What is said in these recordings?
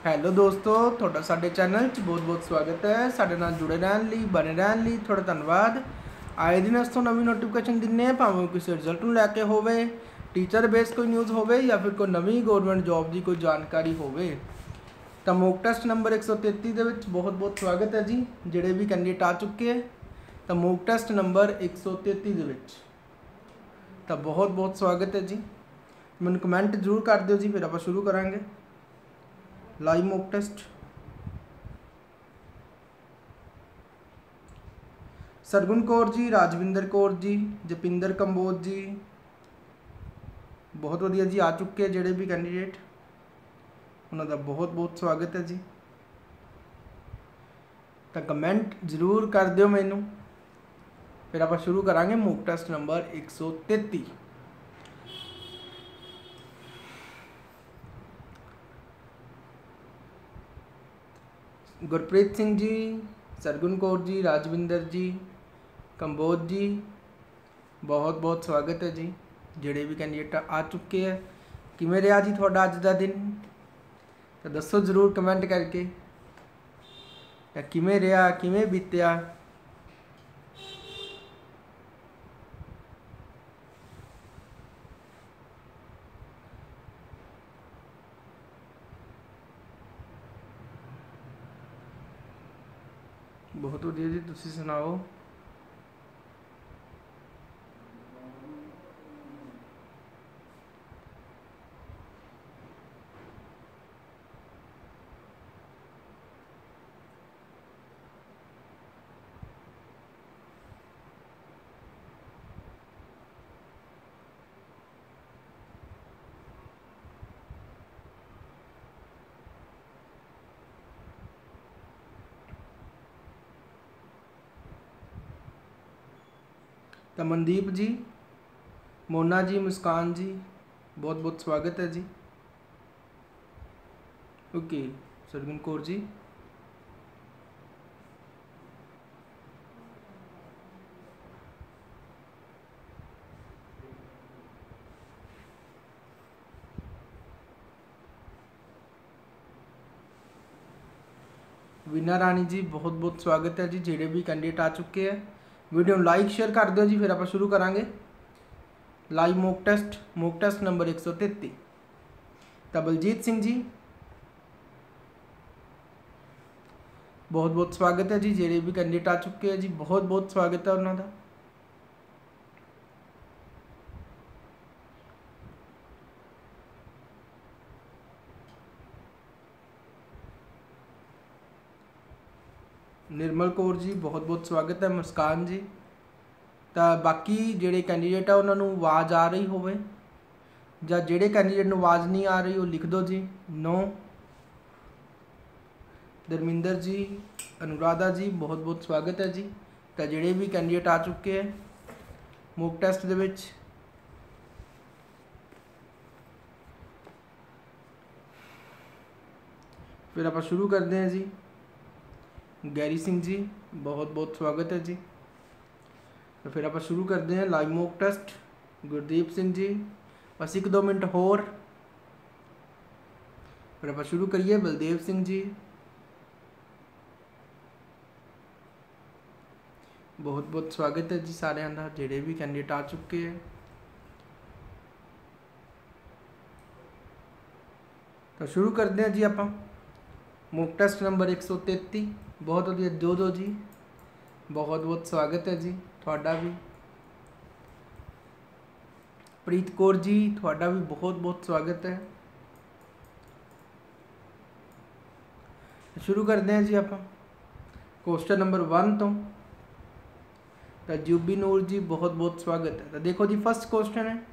Hello ਦੋਸਤੋ, ਤੁਹਾਡਾ ਸਾਡੇ ਚੈਨਲ 'ਚ ਬਹੁਤ-ਬਹੁਤ ਸਵਾਗਤ ਹੈ। ਸਾਡੇ ਨਾਲ ਜੁੜੇ ਰਹਿਣ ਲਈ, ਬਣੇ ਰਹਿਣ ਲਈ ਤੁਹਾਡਾ ਧੰਨਵਾਦ। ਆਏ ਦਿਨ ਇਸ ਤੋਂ ਨਵੀਂ ਨੋਟੀਫਿਕੇਸ਼ਨ ਦਿੰਦੇ ਹਾਂ, ਭਾਵੇਂ ਕਿਸੇ ਰਿਜ਼ਲਟ ਨੂੰ ਲੈ ਕੇ ਹੋਵੇ, ਟੀਚਰ ਬੇਸ ਕੋਈ ਨਿਊਜ਼ ਹੋਵੇ ਜਾਂ ਫਿਰ ਕੋਈ ਨਵੀਂ ਗੌਰਮੈਂਟ ਜੌਬ ਦੀ ਕੋਈ ਜਾਣਕਾਰੀ ਹੋਵੇ। ਤਾਂ ਮੌਕ ਟੈਸਟ ਨੰਬਰ 133 ਦੇ ਵਿੱਚ ਬਹੁਤ-ਬਹੁਤ ਸਵਾਗਤ ਹੈ ਜੀ। ਜਿਹੜੇ ਵੀ ਕੈਂਡੀਡੇਟ ਆ ਚੁੱਕੇ ਹੈ ਤਾਂ ਮੌਕ ਟੈਸਟ ਨੰਬਰ 133 ਦੇ ਵਿੱਚ ਤਾਂ ਬਹੁਤ-ਬਹੁਤ ਸਵਾਗਤ ਹੈ ਜੀ। ਮੈਨੂੰ ਕਮੈਂਟ ਜ਼ਰੂਰ ਕਰ ਦਿਓ ਜੀ, ਫਿਰ ਆਪਾਂ ਸ਼ੁਰੂ ਕਰਾਂਗੇ live mock test. Sargun Kaur ji, Rajwinder Kaur ji, Japinder Kamboj ਜੀ, ਬਹੁਤ ਵਧੀਆ ਜੀ ਆ ਚੁੱਕੇ ਜਿਹੜੇ ਵੀ ਕੈਂਡੀਡੇਟ, ਉਹਨਾਂ ਦਾ ਬਹੁਤ-ਬਹੁਤ ਸਵਾਗਤ ਹੈ ਜੀ। ਤਾਂ ਕਮੈਂਟ ਜ਼ਰੂਰ ਕਰ ਦਿਓ ਮੈਨੂੰ, ਫਿਰ ਆਪਾਂ ਸ਼ੁਰੂ ਕਰਾਂਗੇ mock test number 133। Gurpreet Singh ji, Sargun Kaur ji, Rajwinder ਜੀ, ਕੰਬੋਜ ਜੀ, ਬਹੁਤ ਬਹੁਤ ਸਵਾਗਤ ਹੈ ਜੀ। ਜਿਹੜੇ ਵੀ ਕੈਂਡੀਡੇਟ ਆ ਚੁੱਕੇ ਹੈ, ਕਿਵੇਂ ਰਿਹਾ ਜੀ ਤੁਹਾਡਾ ਅੱਜ ਦਾ ਦਿਨ, ਤਾਂ ਦੱਸੋ ਜ਼ਰੂਰ ਕਮੈਂਟ ਕਰਕੇ ਤਾਂ ਕਿਵੇਂ ਰਿਹਾ, ਕਿਵੇਂ ਬੀਤਿਆ। ਬਹੁਤ ਵਧੀਆ ਜੀ, ਤੁਸੀਂ ਸੁਣਾਓ। ਤਾਂ ਮਨਦੀਪ ਜੀ, ਮੋਨਾ ਜੀ, ਮੁਸਕਾਨ ਜੀ, ਬਹੁਤ ਬਹੁਤ ਸਵਾਗਤ ਹੈ ਜੀ। ਓਕੇ, ਸਰਗੁਣ ਕੌਰ ਜੀ, ਵੀਨਾ ਰਾਣੀ जी, बहुत बहुत स्वागत है जी। ਜਿਹੜੇ ਵੀ ਕੈਂਡੀਡੇਟ ਆ ਚੁੱਕੇ ਹੈ, ਵੀਡੀਓ ਨੂੰ ਲਾਈਕ ਸ਼ੇਅਰ ਕਰ ਦਿਓ ਜੀ, ਫਿਰ ਆਪਾਂ ਸ਼ੁਰੂ ਕਰਾਂਗੇ ਲਾਈਵ ਮੌਕ ਟੈਸਟ ਨੰਬਰ 133। ਤਾਂ ਬਲਜੀਤ ਸਿੰਘ ਜੀ, ਬਹੁਤ ਬਹੁਤ ਸਵਾਗਤ ਹੈ ਜੀ। ਜਿਹੜੇ ਵੀ ਕੈਂਡੀਡੇਟ ਆ ਚੁੱਕੇ ਹੈ ਜੀ, ਬਹੁਤ ਬਹੁਤ ਸਵਾਗਤ ਹੈ ਉਹਨਾਂ ਦਾ। निर्मल कौर जी, बहुत बहुत स्वागत है। मुस्कान जी, तो बाकी ਜਿਹੜੇ ਕੈਂਡੀਡੇਟ ਆ ਉਹਨਾਂ ਨੂੰ ਆਵਾਜ਼ ਆ ਰਹੀ ਹੋਵੇ, ਜਾਂ ਜਿਹੜੇ ਕੈਂਡੀਡੇਟ ਨੂੰ ਆਵਾਜ਼ ਨਹੀਂ ਆ ਰਹੀ ਉਹ ਲਿਖ ਦਿਓ ਜੀ नो। धर्मिंदर जी, अनुराधा जी, बहुत बहुत स्वागत है जी। तो ਜਿਹੜੇ ਵੀ ਕੈਂਡੀਡੇਟ ਆ ਚੁੱਕੇ ਹੈ ਮੌਕ ਟੈਸਟ ਦੇ ਵਿੱਚ, ਫਿਰ ਆਪਾਂ ਸ਼ੁਰੂ ਕਰਦੇ ਹਾਂ ਜੀ। गैरी सिंह जी, बहुत बहुत स्वागत है जी। तो फिर आप शुरू करते हैं live mock test. Gurdeep Singh ji, बस 1-2 मिनट होर, फिर आप शुरू करिए। बलदेव सिंह जी, बहुत बहुत स्वागत है जी सारे का, जेडे भी कैंडिडेट आ चुके हैं। तो शुरू करते हैं जी आप मॉक टेस्ट नंबर 133। बहुत वधिया दो जी, बहुत बहुत स्वागत है जी थोड़ा भी। प्रीत कौर जी, थोड़ा भी बहुत बहुत स्वागत है। शुरू करते हैं जी आप क्वेश्चन नंबर 1 तो जूबी नूर जी, बहुत बहुत स्वागत है। तो देखो जी फर्स्ट क्वेश्चन है,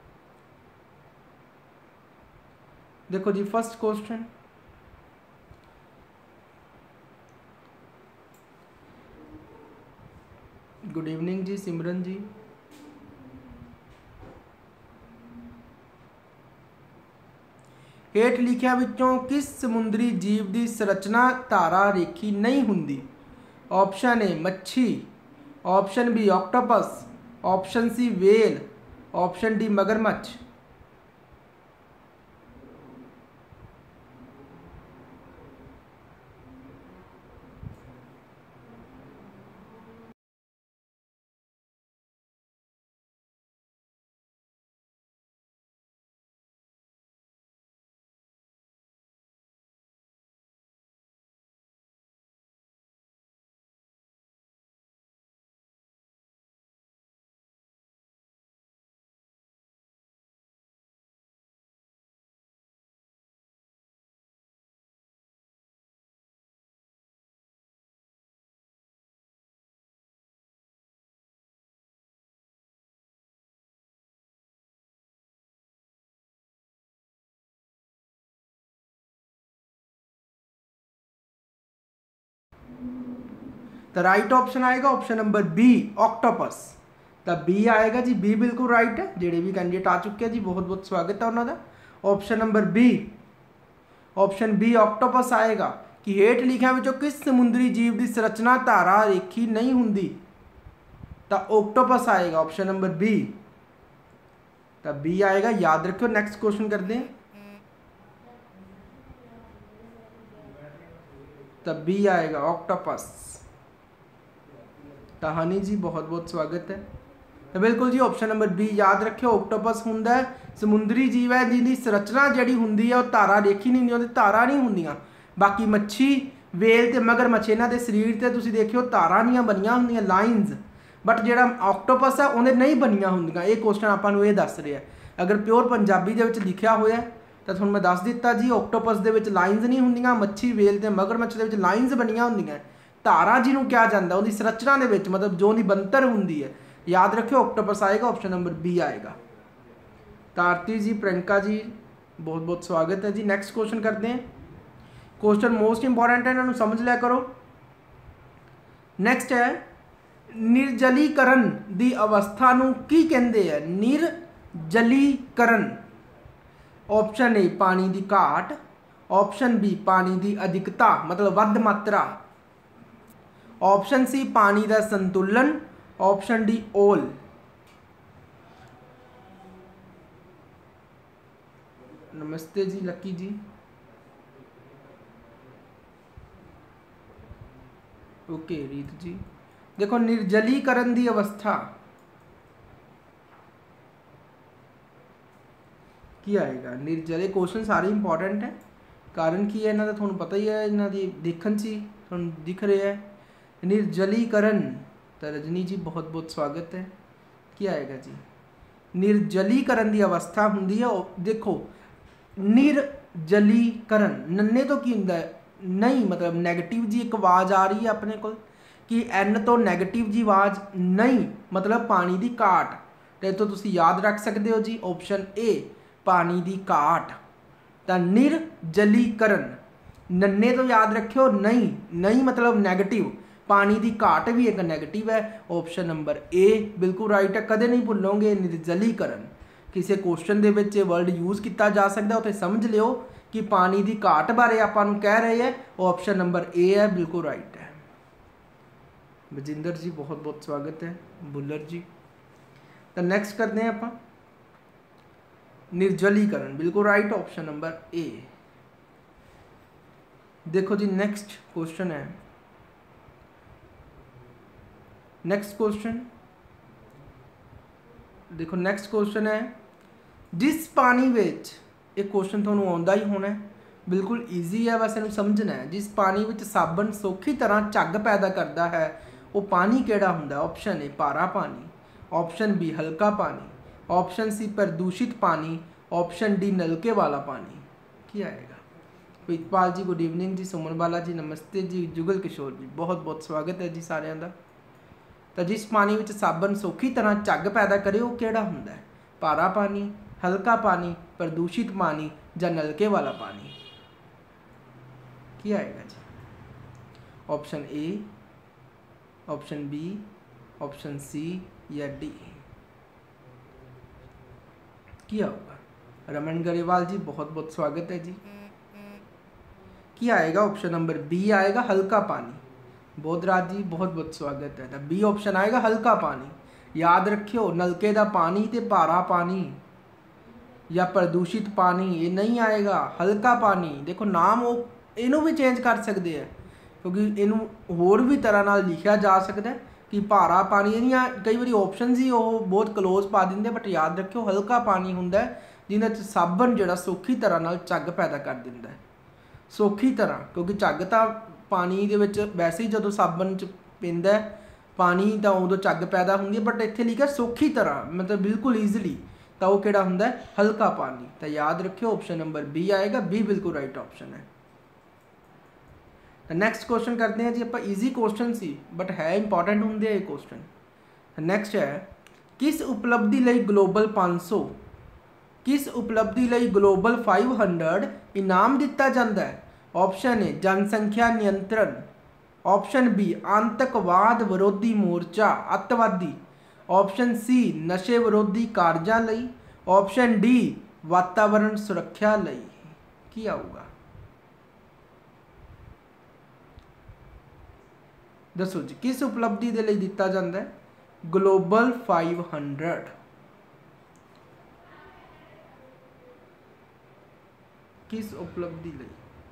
देखो जी फर्स्ट क्वेश्चन, गुड इवनिंग जी सिमरन जी। हेठ लिखिया विचों किस समुद्री जीव की संरचना धारा रेखी नहीं हुंदी? ऑप्शन ए मच्छी, option B octopus, option C whale, option D मगरमच्छ। तो राइट ऑप्शन आएगा ऑप्शन नंबर बी ऑक्टोपस। तो बी आएगा जी, बी बिल्कुल राइट है। जेडे भी कैंडिडेट आ चुके हैं जी बहुत बहुत स्वागत है उन्होंने। Option number B, option B octopus आएगा कि हेठ लिखिया विचों किस समुद्री जीव की संरचना धारा रेखी नहीं हुंदी। तो ऑक्टोपस आएगा ऑप्शन नंबर बी। तो बी आएगा, याद रखियो। नेक्स्ट क्वेश्चन करते हैं। तो बी आएगा ऑक्टोपस। तो हनी जी बहुत बहुत स्वागत है। तो बिल्कुल जी ऑप्शन नंबर बी याद रखियो, ऑक्टोपस हुंदा समुद्री जीव है जिहदी संरचना जिहड़ी हुंदी है वो धारा रेखी नहीं हुंदी, धारा नहीं हुंदियां। बाकी मच्छी, वेल ते मगरमच्छ इन्हां दे शरीर ते तुसीं देखियो धारा नहीं बनियां हुंदियां, लाइनस। बट जिहड़ा ऑक्टोपस है उहने नहीं बनियां हुंदियां। ये क्वेश्चन आपां नूं ये दस रहा है। अगर प्योर पंजाबी दे विच लिखिया होया तो तुहानूं मैं दस दिता जी, ऑक्टोपस दे विच लाइनस नहीं हुंदियां, मच्छी, वेल ते मगरमच्छ दे विच लाइनस बनियां हुंदियां। धारा जिन्होंने कहा जाता उसकी संरचना के विच, मतलब जो उनकी बनतर होंगी है। याद रखियो ऑक्टोपस आएगा, ऑप्शन नंबर बी आएगा। तारती जी, प्रियंका जी बहुत बहुत स्वागत है जी। नेक्स्ट क्वेश्चन करते हैं। क्वेश्चन मोस्ट इंपॉर्टेंट है, इन्होंने समझ लिया करो। नेक्स्ट है निर्जलीकरण की अवस्था नूं की कहंदे है? निर्जलीकरण। ऑप्शन ए पानी की घाट, ऑप्शन बी पानी की अधिकता मतलब वध मात्रा, ऑप्शन सी पानी का संतुलन, ऑप्शन डी ओल। नमस्ते जी लक्की जी। ओके रीत जी, देखो निर्जलीकरण की अवस्था की आएगा? निर्जले क्वेश्चन सारे इंपॉर्टेंट है। कारण की है इन्हों का थोड़ा पता ही है, इन्हों की देखन सी थोड़ा दिख रहा है। निर्जलीकरण, तो रजनी जी बहुत बहुत स्वागत है। क्या आएगा जी? निर्जलीकरण की अवस्था होंगी है। देखो निर्जलीकरण नन्ने तो की होंगे नहीं, मतलब नैगेटिव जी एक आवाज़ आ रही है अपने को कि एन तो नैगेटिव जी आवाज़ नहीं, मतलब पानी की घाट। तो तुम याद रख सकते हो जी ऑप्शन ए पानी की घाट। तो निर्जलीकरण नन्ने तो याद रखियो नहीं, नहीं मतलब नैगेटिव, पानी की घाट भी एक नैगेटिव है। ऑप्शन नंबर ए बिल्कुल राइट है। कदे नहीं भुलोगे निर्जलीकरण, किसी क्वेश्चन के विच वर्ड यूज़ किया जा सकता, उत्थे समझ लियो कि पानी की घाट बारे आपां नूं कह रहे हैं। ऑप्शन नंबर ए है, बिल्कुल राइट है। बजिंदर जी बहुत बहुत स्वागत है। बुल्लर जी। तो नेक्स्ट करते हैं आप निर्जलीकरण, बिल्कुल राइट, ऑप्शन नंबर ए। देखो जी नेक्स्ट क्वेश्चन है। नेक्स्ट क्वेश्चन देखो, नेक्स्ट क्वेश्चन है जिस पानी विच, एक क्वेश्चन तुहानूं आउंदा ही होना है, बिल्कुल ईजी है, बस इन्हूं समझना है। जिस पानी विच साबन सौखी तरह झग पैदा करता है वो पानी किहड़ा हुंदा? ऑप्शन ए पारा पानी, ऑप्शन बी हल्का पानी, ऑप्शन सी प्रदूषित पानी, ऑप्शन डी नलके वाला पानी। क्या आएगा? प्रीतपाल जी गुड इवनिंग जी। सुमन बाला जी नमस्ते जी। जुगल किशोर जी बहुत बहुत स्वागत है जी सारिਆਂ ਦਾ। तो जिस पानी में साबन सौखी तरह झग पैदा करे वो किहड़ा हुंदा है? पारा पानी, हल्का पानी, प्रदूषित पानी या नलके वाला पानी? क्या आएगा जी? Option A, option B, option C या डी? क्या होगा? रमन गरेवाल जी बहुत बहुत स्वागत है जी। क्या आएगा? ऑप्शन नंबर बी आएगा हल्का पानी। बोधराज जी बहुत बहुत स्वागत है। तो बी ऑप्शन आएगा हल्का पानी। याद रखियो नलके का पानी तो पारा पानी या प्रदूषित पानी ये नहीं आएगा, हल्का पानी। देखो नाम वो इनू भी चेंज कर सकते हैं क्योंकि इनू होर भी तरह नाल लिखा जा सकता है कि पारा पानी। इहदियां कई बार ऑप्शन ही वो बहुत क्लोज पा देंगे, बट याद रखियो हल्का पानी हुंदा है जिन्हां च साबन जिहड़ा सौखी तरह नाल झग पैदा कर दिंदा है। सौखी तरह, क्योंकि झग तो पानी दे विच वैसे ही जो साबन च पैंदा पानी तो उदों झग पैदा होंगी, बट इत्थे लिखा सौखी तरह मतलब बिल्कुल ईजिली, तो वो किहड़ा हुंदा है? हल्का पानी। तो याद रखियो ऑप्शन नंबर बी आएगा। बी बिल्कुल राइट ऑप्शन है। नैक्सट क्वेश्चन करते हैं जी आप। ईजी क्वेश्चन सी बट है इंपॉर्टेंट होंगे ये क्वेश्चन। नैक्सट है किस उपलब्धि लई ग्लोबल 500, किस उपलब्धि लई ग्लोबल 500 इनाम दिता जाता है? ऑप्शन ए जनसंख्या नियंत्रण, ऑप्शन बी आतंकवाद विरोधी मोर्चा अतवादी, ऑप्शन सी नशे विरोधी कारजां लई, ऑप्शन डी वातावरण सुरक्षा लई। की आऊगा दसो जी, किस उपलब्धि के लिए दिता जाता है ग्लोबल 500? किस उपलब्धि लिए?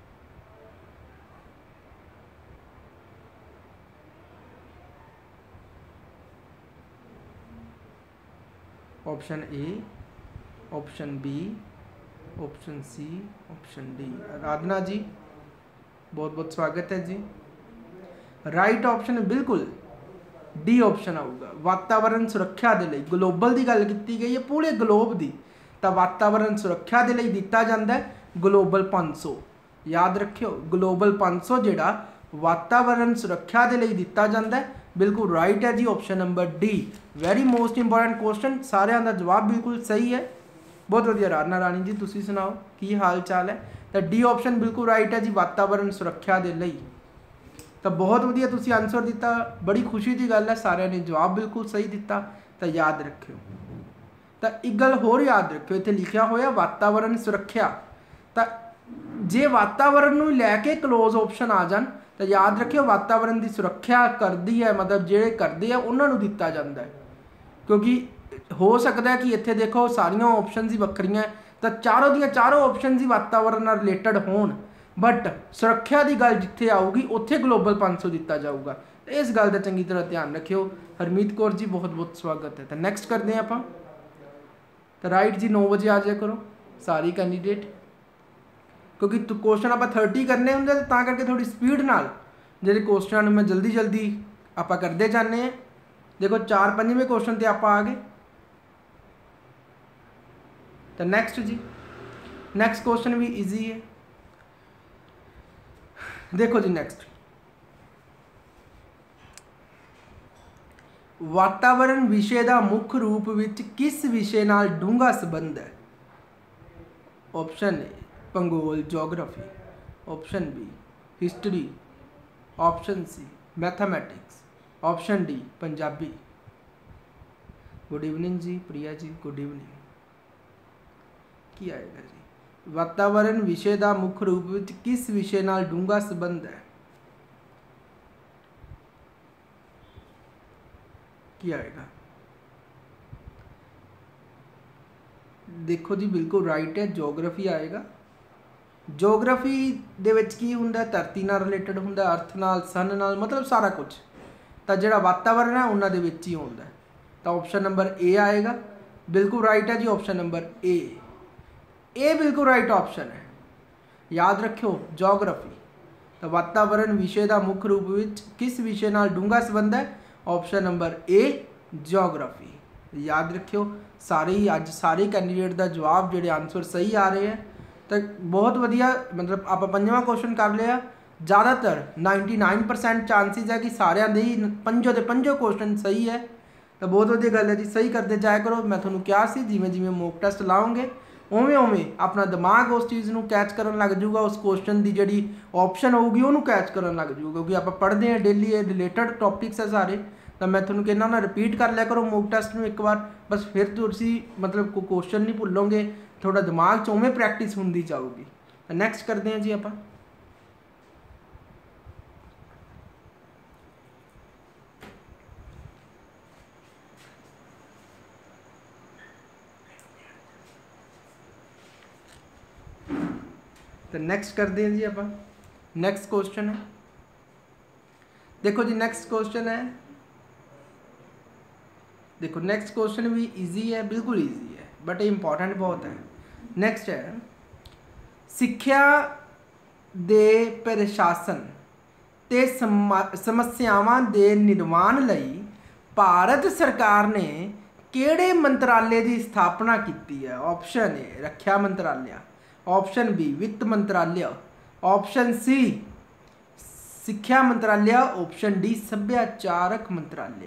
Option A, option B, option C, option D. Aradhana ji बहुत बहुत स्वागत है जी। राइट ऑप्शन बिल्कुल डी ऑप्शन आऊगा, वातावरण सुरक्षा के लिए। ग्लोबल की गल की गई है पूरे ग्लोब की, तो वातावरण सुरक्षा के लिए दिता जाता है ग्लोबल 500। याद रखियो ग्लोबल 500 जिहड़ा वातावरण सुरक्षा के लिए दिता जाता है। बिल्कुल राइट है जी option number D. Very most important question, सारिਆਂ ਦਾ जवाब बिल्कुल सही है। बहुत वधिया राणा राणी जी, तुसीं सुनाओ की हाल चाल है? तो डी ऑप्शन बिल्कुल राइट है जी, वातावरण सुरक्षा के लिए। तो बहुत वधिया तुसीं आंसर दिता, बड़ी खुशी की गल है, सारिਆਂ ने जवाब बिल्कुल सही दिता। तो याद रखियो, तो एक गल होर याद रखियो, इत्थे लिखिया होया वातावरण सुरक्षा। तो जे वातावरण नूं लैके क्लोज ऑप्शन आ जान तो याद रखियो वातावरण की सुरक्षा करती है, मतलब जे करते हैं उन्होंने दिता जाता है। क्योंकि हो सकता है कि इत्थे देखो सारिया ऑप्शन ही वक्रियां, तो चारों दियां चारों ऑप्शन ही वातावरण नाल रिलेटेड होण, बट सुरक्षा की गल जिथे आऊगी उत्थे ग्लोबल 500 दिता जाऊगा। तो इस गल का चंगी तरह ध्यान रखियो। हरमीत कौर जी बहुत बहुत स्वागत है। तो नैक्सट करते हैं आप। तो राइट जी 9 बजे आ जाया करो सारी कैंडीडेट, क्योंकि क्वेश्चन आप 30 करने होंगे, तो करके थोड़ी स्पीड नाल जो क्वेश्चन मैं जल्दी जल्दी आप करते जाने हैं। देखो 4-5वें क्वेश्चन पर आप आ गए। तो नैक्सट जी, नैक्सट क्वेश्चन भी ईजी है। देखो जी नैक्सट, वातावरण विषय का मुख्य रूप विच किस विषय नाल डूंगा संबंध है? ऑप्शन ए भूगोल geography, option B history, option C mathematics, option D Punjabi. Good evening जी प्रिया जी, गुड इवनिंग। की आएगा जी? वातावरण विषय का मुख्य रूप विच किस विषय नाल डूंगा संबंध है? की आएगा? देखो जी बिल्कुल राइट है, जोग्राफी आएगा। जोग्राफी दे विच की हुंदा? धरती नाल रिलेटेड हुंदा, अर्थ नाल, सन नाल, मतलब सारा कुछ। तो जिहड़ा वातावरण है उन्हां दे विच ही हुंदा। तो ऑप्शन नंबर ए आएगा। बिल्कुल राइट है जी ऑप्शन नंबर ए बिल्कुल राइट ऑप्शन है। याद रखियो जोग्राफी। तो वातावरण विषय का मुख्य रूप विच किस विषय नाल डूंगा संबंध है? Option number A geography. याद रखियो सारे ही अज सारे कैंडीडेट का जवाब जोड़े आंसर सही आ रहे हैं। तो बहुत वधिया, मतलब आप 5वां क्वेश्चन कर लिया। ज़्यादातर 99% चांसिस है कि सारिਆਂ ਦੇ ही 5 ਦੇ 5 क्वेश्चन सही है। तो बहुत वधिया गल है जी, सही करते जाया करो। मैं थोड़ा कहा सी जिमें जिमें मॉक टेस्ट लाओगे उवें उवें अपना दिमाग उस चीज़ को कैच करन लग जाऊगा, उस क्वेश्चन की जी ऑप्शन होगी उन्होंने कैच करन लग जाऊगा। क्योंकि आप पढ़ते हैं डेली, रिलेटेड टॉपिक्स है सारे। तो मैं थोड़ा कहना ना रिपीट कर लिया करो मॉक टेस्ट में एक बार, बस फिर तुसी मतलब कोई क्वेश्चन नहीं भुलोगे, थोड़ा दिमाग च उवें प्रैक्टिस होंदी जाऊगी। तो नैक्सट करते हैं जी आप। तो नैक्सट करते हैं जी आप। नैक्सट क्वेश्चन है, देखो जी नैक्सट क्वेश्चन है। देखो नैक्सट क्वेश्चन भी इजी है, बिल्कुल इजी है, बट इंपॉर्टेंट बहुत है। नैक्सट है, सिक्ख्या दे प्रशासन ते समस्यावां दे निर्माण लई भारत सरकार ने किहड़े मंत्रालय की स्थापना की है? ऑप्शन ए रक्षा मंत्रालय, ऑप्शन बी वित्त मंत्रालय, ऑप्शन सी सिक्ख्या मंत्रालय, ऑप्शन डी सभ्याचारक मंत्रालय।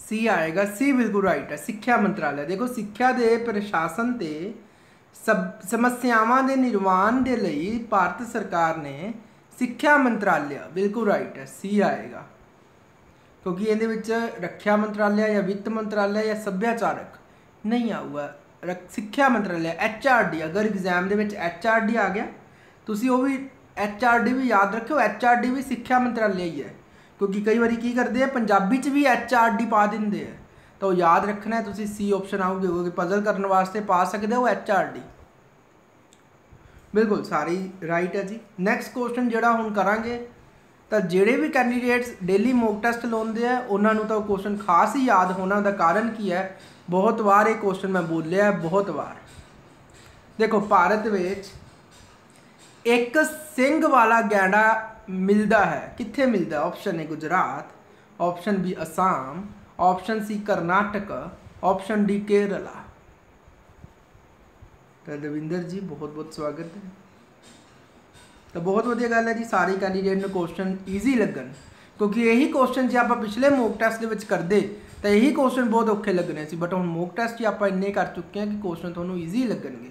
सी आएगा, सी बिल्कुल राइट है। सिक्ख्या मंत्रालय, देखो सिक्ख्या दे प्रशासन ते सब समस्यावां दे निर्माण दे लई भारत सरकार ने सिक्ख्या मंत्रालय, बिल्कुल राइट है, सी आएगा। क्योंकि ये रक्षा मंत्रालय या वित्त मंत्रालय या सभ्याचारक नहीं आऊगा, सिक्ख्या मंत्रालय HRD। अगर एग्जाम के HRD आ गया तुसी वो भी HRD भी याद रखो, HRD भी सिक्ख्या मंत्रालय ही है। क्योंकि कई बार की करते हैं पंजाबी च भी HRD पा देंगे है, तो याद रखना है तुसी सी ऑप्शन आओगे, क्योंकि पजल करने वास्ते पा सकते हो HRD। बिल्कुल सारी राइट है जी। नैक्सट क्वेश्चन जोड़ा हम करांगे, तो जोड़े भी कैंडीडेट्स डेली मॉक टेस्ट लाते हैं उन्होंने तो क्वेश्चन खास ही याद होना का कारण की है, बहुत बार ये क्वेश्चन मैं बोलिया है, बहुत बार। देखो भारत में एक सिंह वाला गैंडा मिलता है, कित्थे मिलता है? Option A Gujarat, option B Assam, option C Karnataka, option D Kerala. तो दविंदर जी बहुत बहुत स्वागत है। तो बहुत वधिया गल है जी, सारे कैंडीडेट ने क्वेश्चन ईजी लगन, क्योंकि यही क्वेश्चन जो आप पिछले मॉक टेस्ट के करते तो यही क्वेश्चन बहुत औखे लगने से, बट हम मॉक टेस्ट ही आप इन्ने कर चुके हैं कि क्वेश्चन थोड़ा ईजी लगनगे।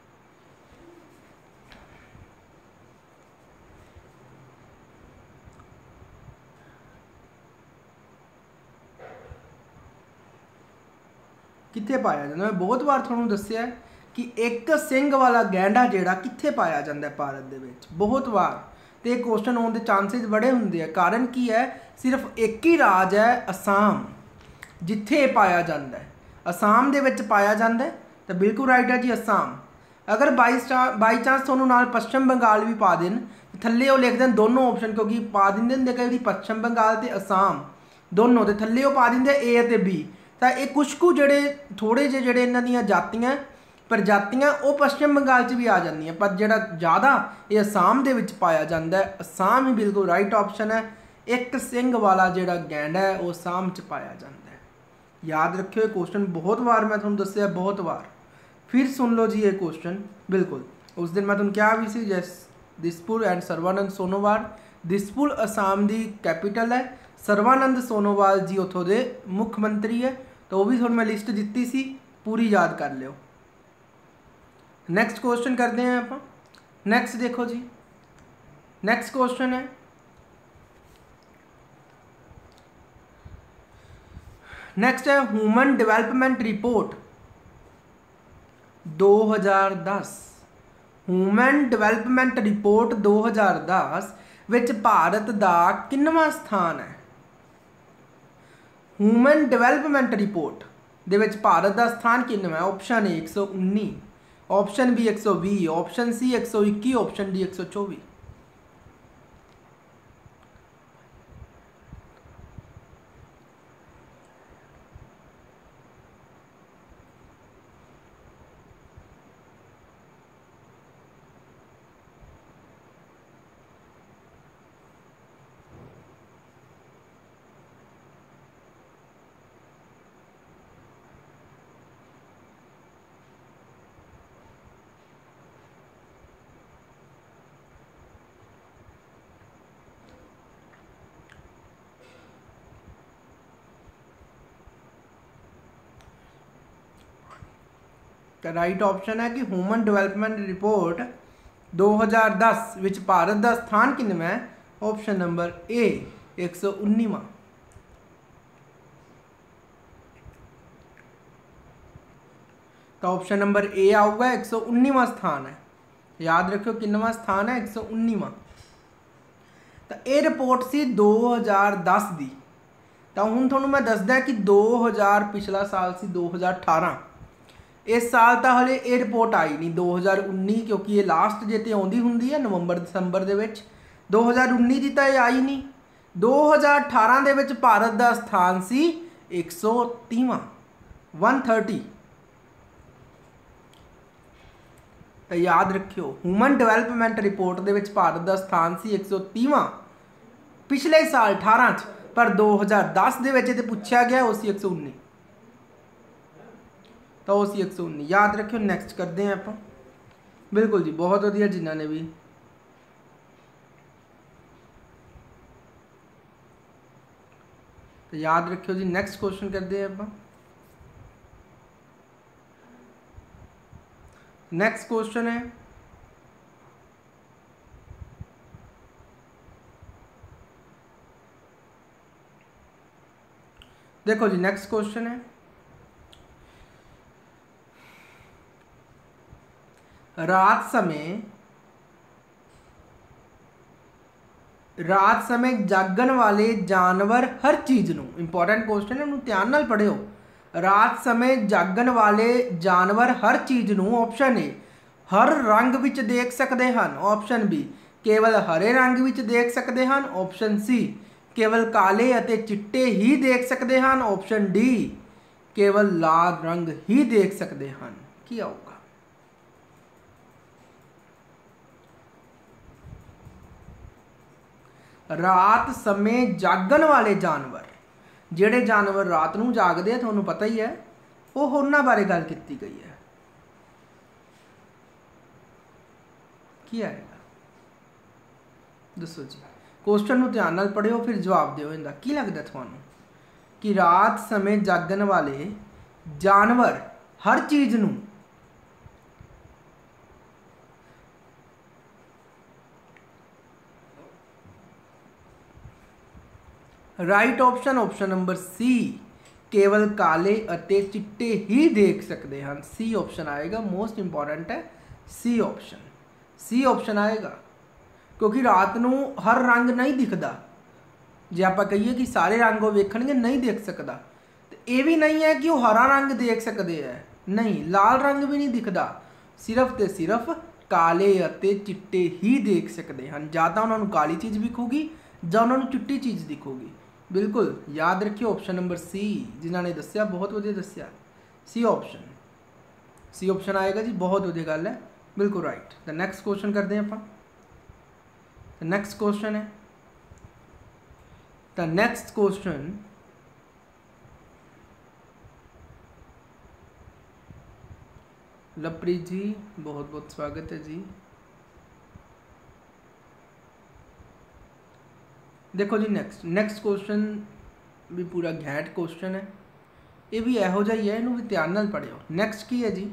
कित्थे पाया जाता? मैं बहुत बार थोड़ा दसिया कि एक सिंह वाला गैंडा जोड़ा कित्थे पाया जाता है भारत के विच, बहुत बार। तो क्वेश्चन आने के चांसेस बड़े होंगे। कारण की है? सिर्फ एक ही राज है असम जिथे पाया जाता है, असम दे विच पाया जाता है। तो बिल्कुल राइट है जी असम। अगर बाई चांस थोनों नाल पश्चिम बंगाल भी पा देन, थल्ले वो लिख दें दोनों ऑप्शन, क्योंकि पा देंगे होंगे कई पश्चिम बंगाल तो असम दोनों, तो थल्ले वो पा देंगे ए ते बी। तो ये कुछ कुछ जोड़े थोड़े जे जोड़े इन्हां दीयां जातियां प्रजातियां वो पश्चिम बंगाल च भी आ जांदियां, पर जोड़ा ज़्यादा ये असम दे विच पाया जाता है। असम ही बिल्कुल राइट ऑप्शन है। एक सिंह वाला जोड़ा गैंडा है वो असम च पाया जाता है। याद रखियो क्वेश्चन बहुत बार मैं तुहानूं दस्सिया, बहुत बार। फिर सुन लो जी ये क्वेश्चन। बिल्कुल उस दिन मैं तुहानूं कहा भी सी, जैस दिसपुर एंड सर्वानंद सोनोवाल। दिसपुर असम की कैपिटल है, सर्वानंद सोनोवाल जी उतों के मुख मंत्री है। तो वो भी थोड़ी मैं लिस्ट दी सी, पूरी याद कर लियो। नैक्सट क्वेश्चन करते हैं आप। नैक्सट देखो जी, नैक्सट क्वेश्चन है नेक्स्ट है human development report 2010। Human development report 2010 विच भारत का किन्नवां स्थान है? ह्यूमन डेवलपमेंट रिपोर्ट दे विच भारत का स्थान किन्नवां है? Option A 119, option B 120, option C 121, option D 124। तो राइट ऑप्शन है कि ह्यूमन डेवलपमेंट रिपोर्ट 2010 विच भारत का स्थान किन्नवां है? ऑप्शन नंबर ए 119वां। तो ऑप्शन नंबर ए आऊगा 119वां स्थान है। याद रखियो किन्नवां स्थान है? 119वां। तो ये रिपोर्ट सी 2010 की। तो हुण तुहानूं मैं दसदा कि 2000 पिछला साल सी 2018, इस साल तो हले ये रिपोर्ट आई नहीं 2019, क्योंकि ये लास्ट जे तो आउंदी हुंदी है नवंबर दसंबर दे विच। 2019 की तो ये आई नहीं। 2018 दे विच भारत का स्थान सी 130वां, 130। तो याद रखियो ह्यूमन डेवलपमेंट रिपोर्ट दे विच भारत का स्थान सी 130वां पिछले साल 18 च, पर 2010 दे विच ते पुछया गया उसी 119, तो उसी 119 याद रखियो। नैक्सट करते हैं आप। बिल्कुल जी बहुत वधिया जिन्होंने भी। तो याद रखियो जी। नैक्सट क्वेश्चन करते हैं आप। नैक्सट क्वेश्चन है, देखो जी नेक्स्ट क्वेश्चन है, रात समय जागन वाले जानवर हर चीज़ ਨੂੰ, इंपॉर्टेंट क्वेश्चन है, ਇਹਨੂੰ ਧਿਆਨ ਨਾਲ ਪੜਿਓ। रात समय जागन वाले जानवर हर चीज़ ਨੂੰ, ऑप्शन ए हर रंग ਵਿੱਚ देख सकते हैं, ऑप्शन बी केवल हरे रंग ਵਿੱਚ देख सकते हैं, ऑप्शन सी केवल काले ਅਤੇ चिट्टे ही देख सकते हैं, ऑप्शन डी केवल लाल रंग ही देख सकते हैं। की आऊगा? रात समय जागन वाले जानवर, ਜਿਹੜੇ जानवर रात ਨੂੰ जागते हैं, ਤੁਹਾਨੂੰ पता ही है, वो ਉਹਨਾਂ बारे गल की गई है। की आएगा दसो जी। क्वेश्चन ਨੂੰ ध्यान ਨਾਲ पढ़ियो फिर जवाब दिओ। इनका की लगता ਤੁਹਾਨੂੰ कि रात समय जागन वाले जानवर हर चीज़ ਨੂੰ right option, option number C केवल काले अते चिट्टे ही देख सकते हैं। सी ऑप्शन आएगा, मोस्ट इंपॉर्टेंट है सी ऑप्शन। सी ऑप्शन आएगा क्योंकि रात ਨੂੰ हर रंग नहीं दिखता। जे आप कहिए कि सारे रंग वो वेखणगे, नहीं देख सकता, तो ये भी नहीं है कि वो हरा रंग देख सकते हैं, नहीं, लाल रंग भी नहीं दिखता, सिर्फ तो सिर्फ काले अते चिट्टे ही देख सकते हैं। ਜਾਂ ਤਾਂ ਉਹਨਾਂ ਨੂੰ काली चीज़ दिखूगी ਜਾਂ ਉਹਨਾਂ ਨੂੰ चिट्टी चीज़ दिखूगी। बिल्कुल याद रखिए ऑप्शन नंबर सी, जिन्होंने दसिया बहुत वधिया दसिया, सी ऑप्शन, सी ऑप्शन आएगा जी, बहुत वधिया गल है, बिल्कुल राइट। तो नैक्सट क्वेश्चन करते हैं आप। नैक्सट क्वेश्चन है, तो नैक्सट क्वेश्चन लवप्रीत जी बहुत बहुत स्वागत है जी। देखो जी नैक्सट क्वेश्चन भी पूरा घैंट क्वेश्चन है, ये भी यहो जिहा ही है, इनू भी ध्यान नाल पढ़ियो। नैक्सट की है जी,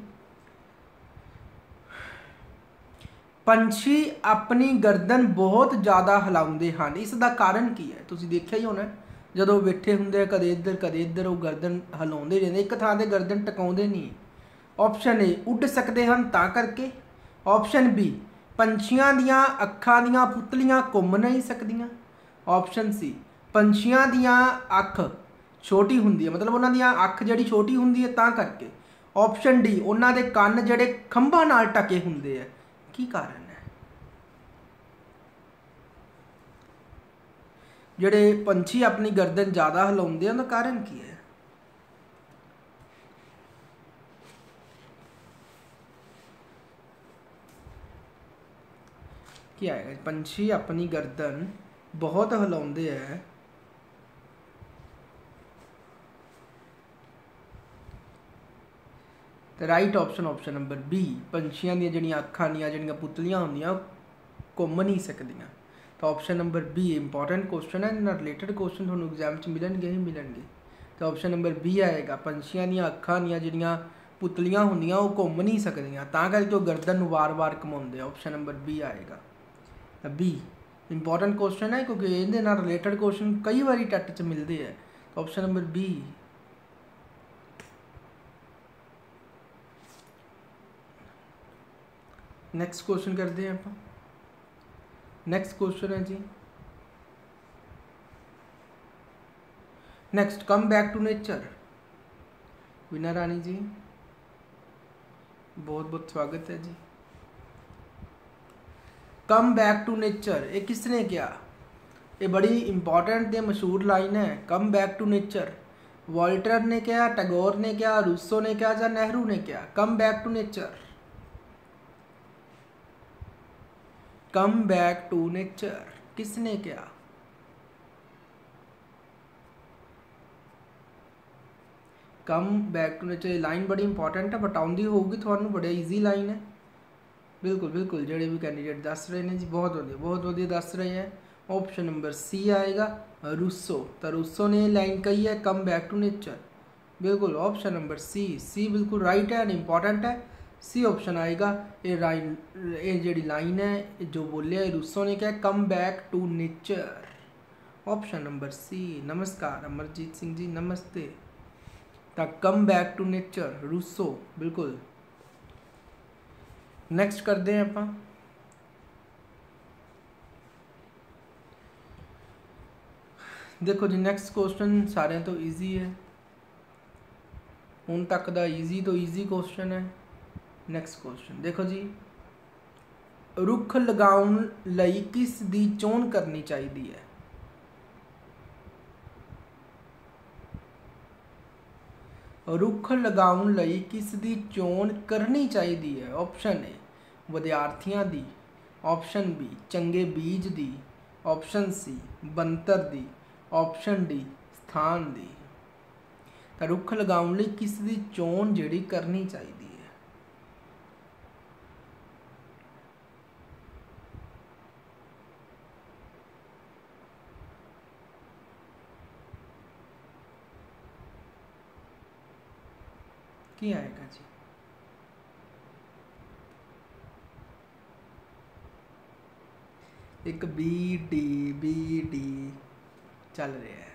पंछी अपनी गर्दन बहुत ज़्यादा हिलाउंदे हैं, इसका कारण की है? तुसीं देखिया ही होना, जदों बैठे हुंदे कदे इधर वो गर्दन हिलाउंदे रहंदे, एक थां ते गर्दन टकाउंदे नहीं। ऑप्शन ए उड़ सकते हैं तां करके, ऑप्शन बी पंछियां दियां अखां दियां पुतलियां घुम नहीं सकदियां, ऑप्शन सी पंछियां दियां अख छोटी हुंदी है, मतलब उन्हां दियां अख जिहड़ी छोटी हुंदी है तां करके, ऑप्शन डी उन्हां दे कंन जिहड़े खंभां नाल टके हुंदे है। की कारण है? जिहड़े पंछी अपनी गर्दन ज़्यादा हिलाउंदे हैं, उहदा कारण की है? क्या है? पंछी अपनी गर्दन बहुत हिलाउंदे है, तो right option, option number B पंछियां दी जिहड़ियां अखां दियां जिहड़ियां पुतलियां होंदियां घुम नहीं सकदियां। तो option number B important question है, इन्हां रिलेटेड क्वेश्चन तुहानूं एग्जाम च मिलणगे ही मिलणगे। तो ऑप्शन नंबर बी आएगा, पंछियां दियां अखां दियां जिहड़ियां पुतलियां होंदियां वो घुम नहीं सकदियां, तां करके वो गर्दन नूं वार-वार घुमाउंदे। ऑप्शन नंबर बी आएगा, बी इंपॉर्टेंट क्वेश्चन है क्योंकि इहदे नाल रिलेटेड क्वेश्चन कई बारी टैट च मिलते हैं। तो option number B. Next question करते हैं आप। नैक्सट क्वेश्चन है जी, next come back to nature. Vinar Rani ji बहुत बहुत स्वागत है जी। कम बैक टू नेचर ये किसने किया? ये बड़ी इंपॉर्टेंट ते मशहूर लाइन है। Come back to nature Walter ने किया, टैगोर ने किया, रूसो ने किया या नेहरू ने किया? Come back to nature, come back to nature किसने किया? Come back to nature line बड़ी इंपॉर्टेंट है, बट आउंदी होगी थानू, बड़ा ईजी लाइन है। बिल्कुल बिल्कुल जोड़े भी कैंडीडेट दस रहे हैं जी, बहुत वधिया दस रहे हैं। ऑप्शन नंबर सी आएगा, रूसो। तो रूसो ने लाइन कही है कम बैक टू नेचर, बिल्कुल ऑप्शन नंबर सी बिल्कुल राइट है एंड इंपॉर्टेंट है। सी ऑप्शन आएगा। ये जी लाइन है जो बोले रूसो ने क्या come back to nature, option number C. नमस्कार अमरजीत सिंह जी, नमस्ते। तो come back to nature Rousseau, बिल्कुल। नैक्सट करते हैं आप। देखो जी नैक्सट क्वेश्चन सारे तो ईजी है, ਹੁਣ तक का ईजी तो ईजी क्वेश्चन है। नैक्सट क्वेश्चन देखो जी, रुख लगाउण लई किस दी चोण करनी चाहिए है? रुख लगाउण लई किस दी चोण करनी चाहिए है? ऑप्शन ए विद्यार्थियों दी, ऑप्शन बी चंगे बीज दी, ऑप्शन सी बनतर दी, ऑप्शन डी स्थान दी। तो रुख लगाउण लई किस दी चोण जिहड़ी करनी चाहिए है? की आएगा जी? एक बी डी चल रहा है।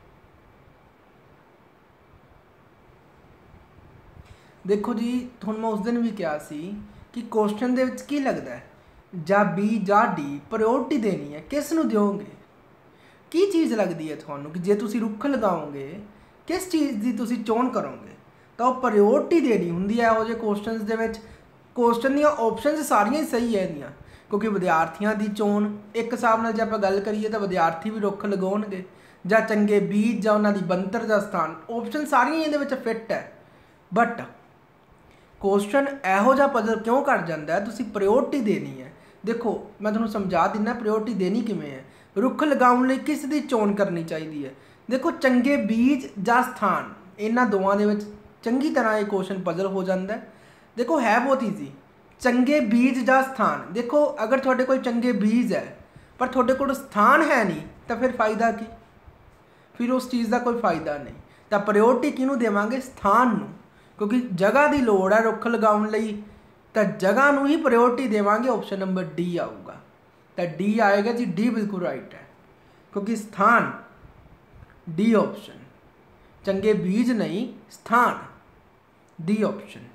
देखो जी तुहानूं मैं उस दिन भी कहा सी कि क्वेश्चन दे विच की लगता है, जा बी जा डी प्रायोरिटी देनी है, किस नूं दिओगे? की चीज़ लगती है तुहानूं कि जे तुसीं रुख लगाओगे किस चीज़ की तुसीं चोण करोगे? तो प्रायोरिटी देनी हुंदी है इहो जिहे क्वेश्चनस दे विच। क्वेश्चन दीआं ऑप्शनस सारियां ही सही है इहदियां, क्योंकि विद्यार्थियों की चोण एक हिसाब नाल जे आपां गल करिए तो विद्यार्थी भी रुख लगाउणगे, जां चंगे बीज जां उन्हां दी बनतर दा स्थान, ऑप्शन सारियां इहदे विच फिट है। बट क्वेश्चन इहो जिहा पजल क्यों कर जाता है? तुसीं प्रायोरिटी देनी है। देखो मैं तुहानूं समझा दिना प्रायोरिटी देनी किवें है। रुख लगाउण लई किस दी चोण करनी चाहिए है? देखो चंगे बीज जां स्थान, इन्हां दोवां दे विच चंगी तरह ये क्वेश्चन पजल हो जाता है। देखो है बहुत ईजी, चंगे बीज जां स्थान। देखो अगर तुहाडे कोल चंगे बीज है पर तुहाडे कोल स्थान है नहीं तो फिर फायदा की? फिर उस चीज़ का कोई फायदा नहीं। तो प्रायोरिटी किहनूं देवांगे? स्थान नूं, क्योंकि जगह की लोड़ है रुख लगाउण लई, तो जगह नूं ही प्रायोरिटी देवांगे। ऑप्शन नंबर डी आऊगा। तो डी आएगा जी, डी बिल्कुल राइट है, क्योंकि स्थान डी ऑप्शन, चंगे बीज नहीं स्थान, डी ऑप्शन।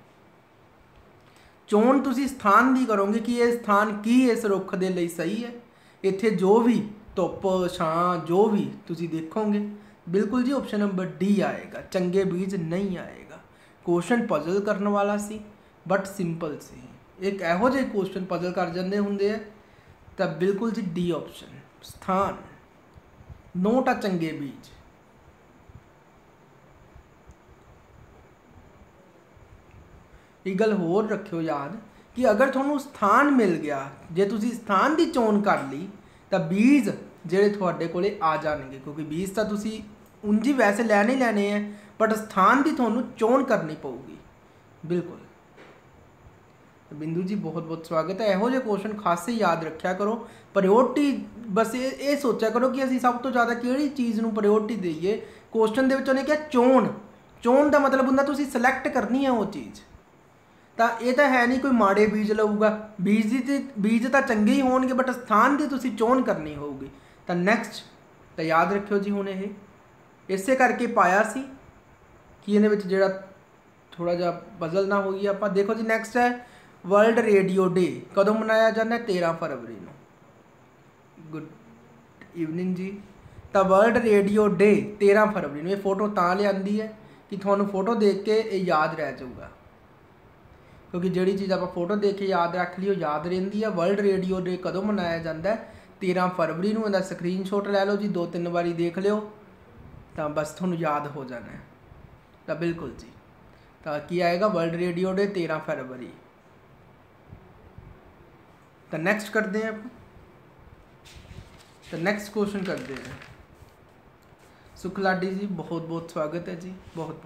चोण तुसीं स्थान दी करोगे कि यह स्थान की इस रुख दे लई सही है। इत्थे जो भी धुप छां जो भी तुसीं देखोगे, बिल्कुल जी ऑप्शन नंबर डी आएगा, चंगे बीज नहीं आएगा। क्वेश्चन पजल करने वाला सी बट सिंपल सी, एक इहो जिहे क्वेश्चन पजल कर जाते होंगे, तो बिल्कुल जी डी ऑप्शन स्थान, नोट आ चंगे बीज। एक गल होर रखियो याद कि अगर तुहानूं स्थान मिल गया, जे तुसीं स्थान की चोण कर ली तो बीज जिहड़े तुहाडे कोले आ जाणगे, क्योंकि बीज तो तुसीं ਉਂਝ ही वैसे लैने ही लैने हैं, बट स्थान की तुहानूं चोण करनी पऊगी। बिल्कुल बिंदु जी बहुत बहुत स्वागत है। इहो जिहे क्वेश्चन खासे याद रखा करो। प्रायोरिटी बस ये सोचा करो कि असीं सब तो ज़्यादा किहड़ी चीज़ नूं प्रायोरिटी देईए। क्वेश्चन दे विच उहने कहा चोण, चोण का मतलब हुंदा तुसीं सिलैक्ट करनी है वो चीज़। तो ये तो है नहीं कोई माड़े बीज लऊगा, बीज तो चंगे ही होणगे, बट स्थान की तुसीं चोण करनी होगी। तो नैक्सट तो याद रखियो जी, हुण ये इसे करके पाया सी कि इहदे विच जिहड़ा थोड़ा जिहा बजल ना होई आपां। देखो जी नैक्सट है वर्ल्ड रेडियो डे कदों मनाया जाता है? 13 फरवरी नूं। गुड ईवनिंग जी। तो वर्ल्ड रेडियो डे 13 फरवरी नूं। ये फोटो तां लिआंदी है कि तुहानूं फोटो देख के ये याद रह जाऊगा, क्योंकि जिहड़ी चीज़ आप फोटो देख के याद रख ली याद रहिंदी है। वर्ल्ड रेडियो डे कदों मनाया जाता है? 13 फरवरी नूं। इहदा स्क्रीनशॉट लै लो जी, 2-3 बारी देख लिओ तो बस तुहानूं याद हो जाना है। तो बिल्कुल जी, तो की आएगा वर्ल्ड रेडियो डे 13 फरवरी। तो नेक्स्ट करते हैं आप, तो नेक्स्ट क्वेश्चन करते हैं। सुखलाडी जी बहुत बहुत स्वागत है जी, बहुत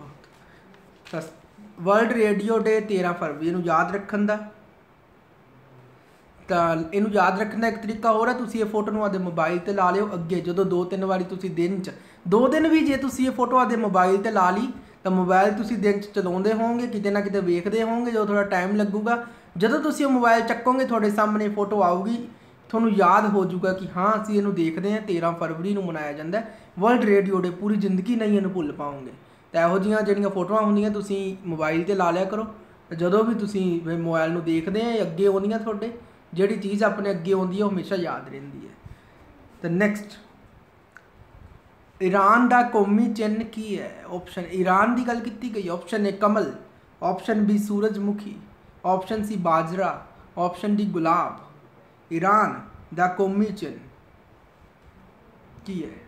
बहुत। वर्ल्ड रेडियो डे 13 फरवरी नूं याद रखन दा। ਤਾਂ ਇਹਨੂੰ ਯਾਦ ਰੱਖਣ ਦਾ ਇੱਕ ਤਰੀਕਾ ਹੋਰ ਹੈ, ਤੁਸੀਂ ਇਹ ਫੋਟੋ ਨੂੰ ਆਪਦੇ ਮੋਬਾਈਲ ਤੇ ਲਾ ਲਿਓ ਅੱਗੇ। ਜਦੋਂ 2-3 ਵਾਰੀ ਤੁਸੀਂ ਦਿਨ 'ਚ 2 ਦਿਨ ਵੀ ਜੇ ਤੁਸੀਂ ਇਹ ਫੋਟੋ ਆਪਦੇ ਮੋਬਾਈਲ ਤੇ ਲਾ ਲਈ ਤਾਂ ਮੋਬਾਈਲ ਤੁਸੀਂ ਦਿਨ 'ਚ ਚਲਾਉਂਦੇ ਹੋਵੋਗੇ, ਕਿਤੇ ਨਾ ਕਿਤੇ ਵੇਖਦੇ ਹੋਵੋਗੇ, ਜਦੋਂ ਥੋੜਾ ਟਾਈਮ ਲੱਗੂਗਾ, ਜਦੋਂ ਤੁਸੀਂ ਉਹ ਮੋਬਾਈਲ ਚੱਕੋਗੇ ਤੁਹਾਡੇ ਸਾਹਮਣੇ ਫੋਟੋ ਆਊਗੀ, ਤੁਹਾਨੂੰ ਯਾਦ ਹੋ ਜਾਊਗਾ ਕਿ ਹਾਂ ਅਸੀਂ ਇਹਨੂੰ ਦੇਖਦੇ ਹਾਂ। 13 ਫਰਵਰੀ ਨੂੰ ਮਨਾਇਆ ਜਾਂਦਾ ਵਰਲਡ ਰੇਡੀਓ ਡੇ। ਪੂਰੀ ਜ਼ਿੰਦਗੀ ਨਹੀਂ ਇਹਨੂੰ ਭੁੱਲ ਪਾਓਗੇ। ਤਾਂ ਇਹੋ ਜਿਹੀਆਂ ਜਿਹੜੀਆਂ ਫੋਟੋਆਂ ਹੁੰਦੀਆਂ ਤੁਸੀਂ ਮੋਬਾਈਲ ਤੇ ਲਾ ਲਿਆ ਕਰੋ, ਜਦੋਂ ਵੀ ਤੁਸੀਂ ਮੋਬਾਈਲ ਨੂੰ ਦੇਖਦੇ ਆ ਅੱਗੇ ਆਉਂਦੀਆਂ ਤੁਹਾਡੇ, ਜਿਹੜੀ ਚੀਜ਼ ਆਪਣੇ ਅੱਗੇ ਆਉਂਦੀ ਹੈ ਉਹ ਹਮੇਸ਼ਾ ਯਾਦ ਰਹਿੰਦੀ ਹੈ। ਤਾਂ ਨੈਕਸਟ, ईरान का कौमी चिन्ह की है? ऑप्शन ईरान की गल की गई। ऑप्शन ए कमल, ऑप्शन बी सूरजमुखी, ऑप्शन सी बाजरा, ऑप्शन डी गुलाब। ईरान का कौमी चिन्ह की है?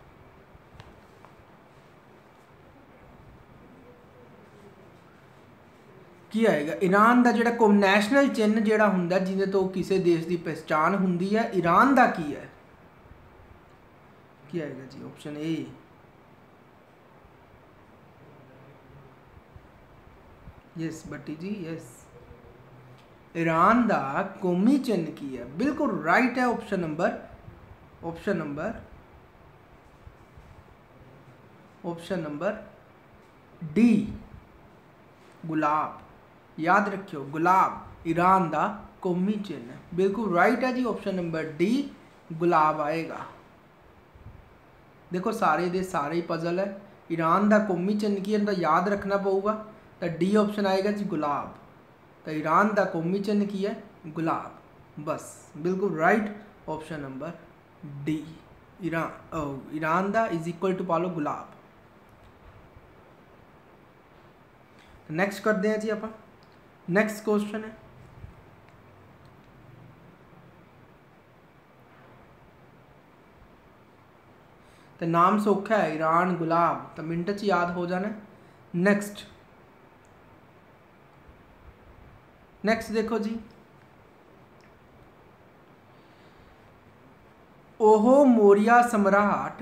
ਕੀ ਆਏਗਾ? ईरान का ਜਿਹੜਾ ਨੈਸ਼ਨਲ ਚਿੰਨ੍ਹ ਜਿਹੜਾ ਹੁੰਦਾ ਜਿਹਦੇ ਤੋਂ ਕਿਸੇ ਦੇਸ਼ ਦੀ ਪਹਿਚਾਣ ਹੁੰਦੀ ਹੈ, ईरान ਦਾ ਕੀ ਹੈ? ਕੀ ਆਏਗਾ ਜੀ? Option A yes Batti ji yes, Iran का कौमी चिन्ह की है? बिल्कुल राइट है ऑप्शन नंबर डी, गुलाब। याद रखियो, गुलाब ईरान का कौमी चिन्ह। बिल्कुल राइट है जी, ऑप्शन नंबर डी गुलाब आएगा। देखो सारे दे सारे ही पजल है। ईरान का कौमी चिन्ह की है, याद रखना पऊगा। तो डी ऑप्शन आएगा जी गुलाब। तो ईरान का कौमी चिन्ह की है? गुलाब। बस बिल्कुल right, option number D Iran का इज इक्वल टू पा लो गुलाब। नैक्सट करते हैं जी आप। नैक्सट क्वेश्चन है, तो नाम सौखा है ईरान गुलाब, तो मिनट च याद हो जाना। नैक्सट देखो जी, ओहो मौर्य सम्राट,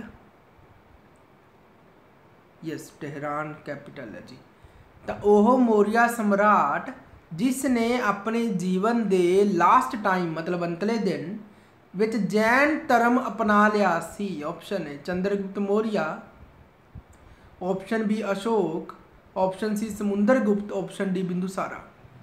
यस तेहरान कैपिटल है जी। तो ओहो मौर्य सम्राट जिसने अपने जीवन के लास्ट टाइम मतलब अंतले दिन विच जैन धर्म अपना लिया सी। ऑप्शन है Chandragupta Maurya, option B Ashok, option C Samudragupta, option D Bindusara.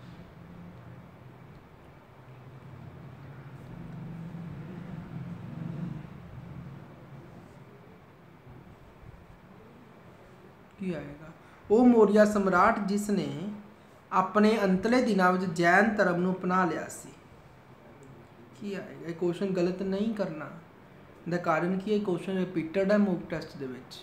की आएगा? वो मौर्य सम्राट जिसने अपने अंतले दिनों में जैन धर्म को अपना लिया सी। की आएगा? ये क्वेश्चन गलत नहीं करना, इसका कारण की क्वेश्चन रिपीटेड है मॉक टेस्ट दे विच।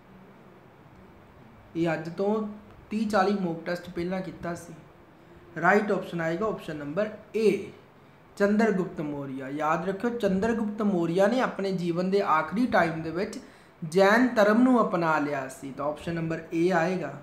ये अज तो 30-40 मॉक टेस्ट पहला किया सी। राइट ऑप्शन आएगा option number A Chandragupta Maurya. याद रखियो, चंद्रगुप्त मौर्य ने अपने जीवन के आखिरी टाइम दे विच जैन धर्म को अपना लिया सी। तो ऑप्शन नंबर ए आएगा।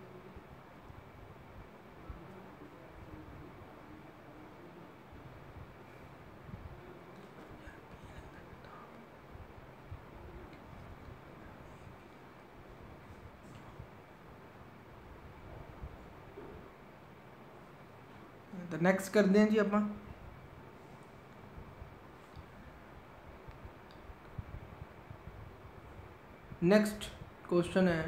तो नैक्सट करते हैं जी आप। नेक्स्ट क्वेश्चन है,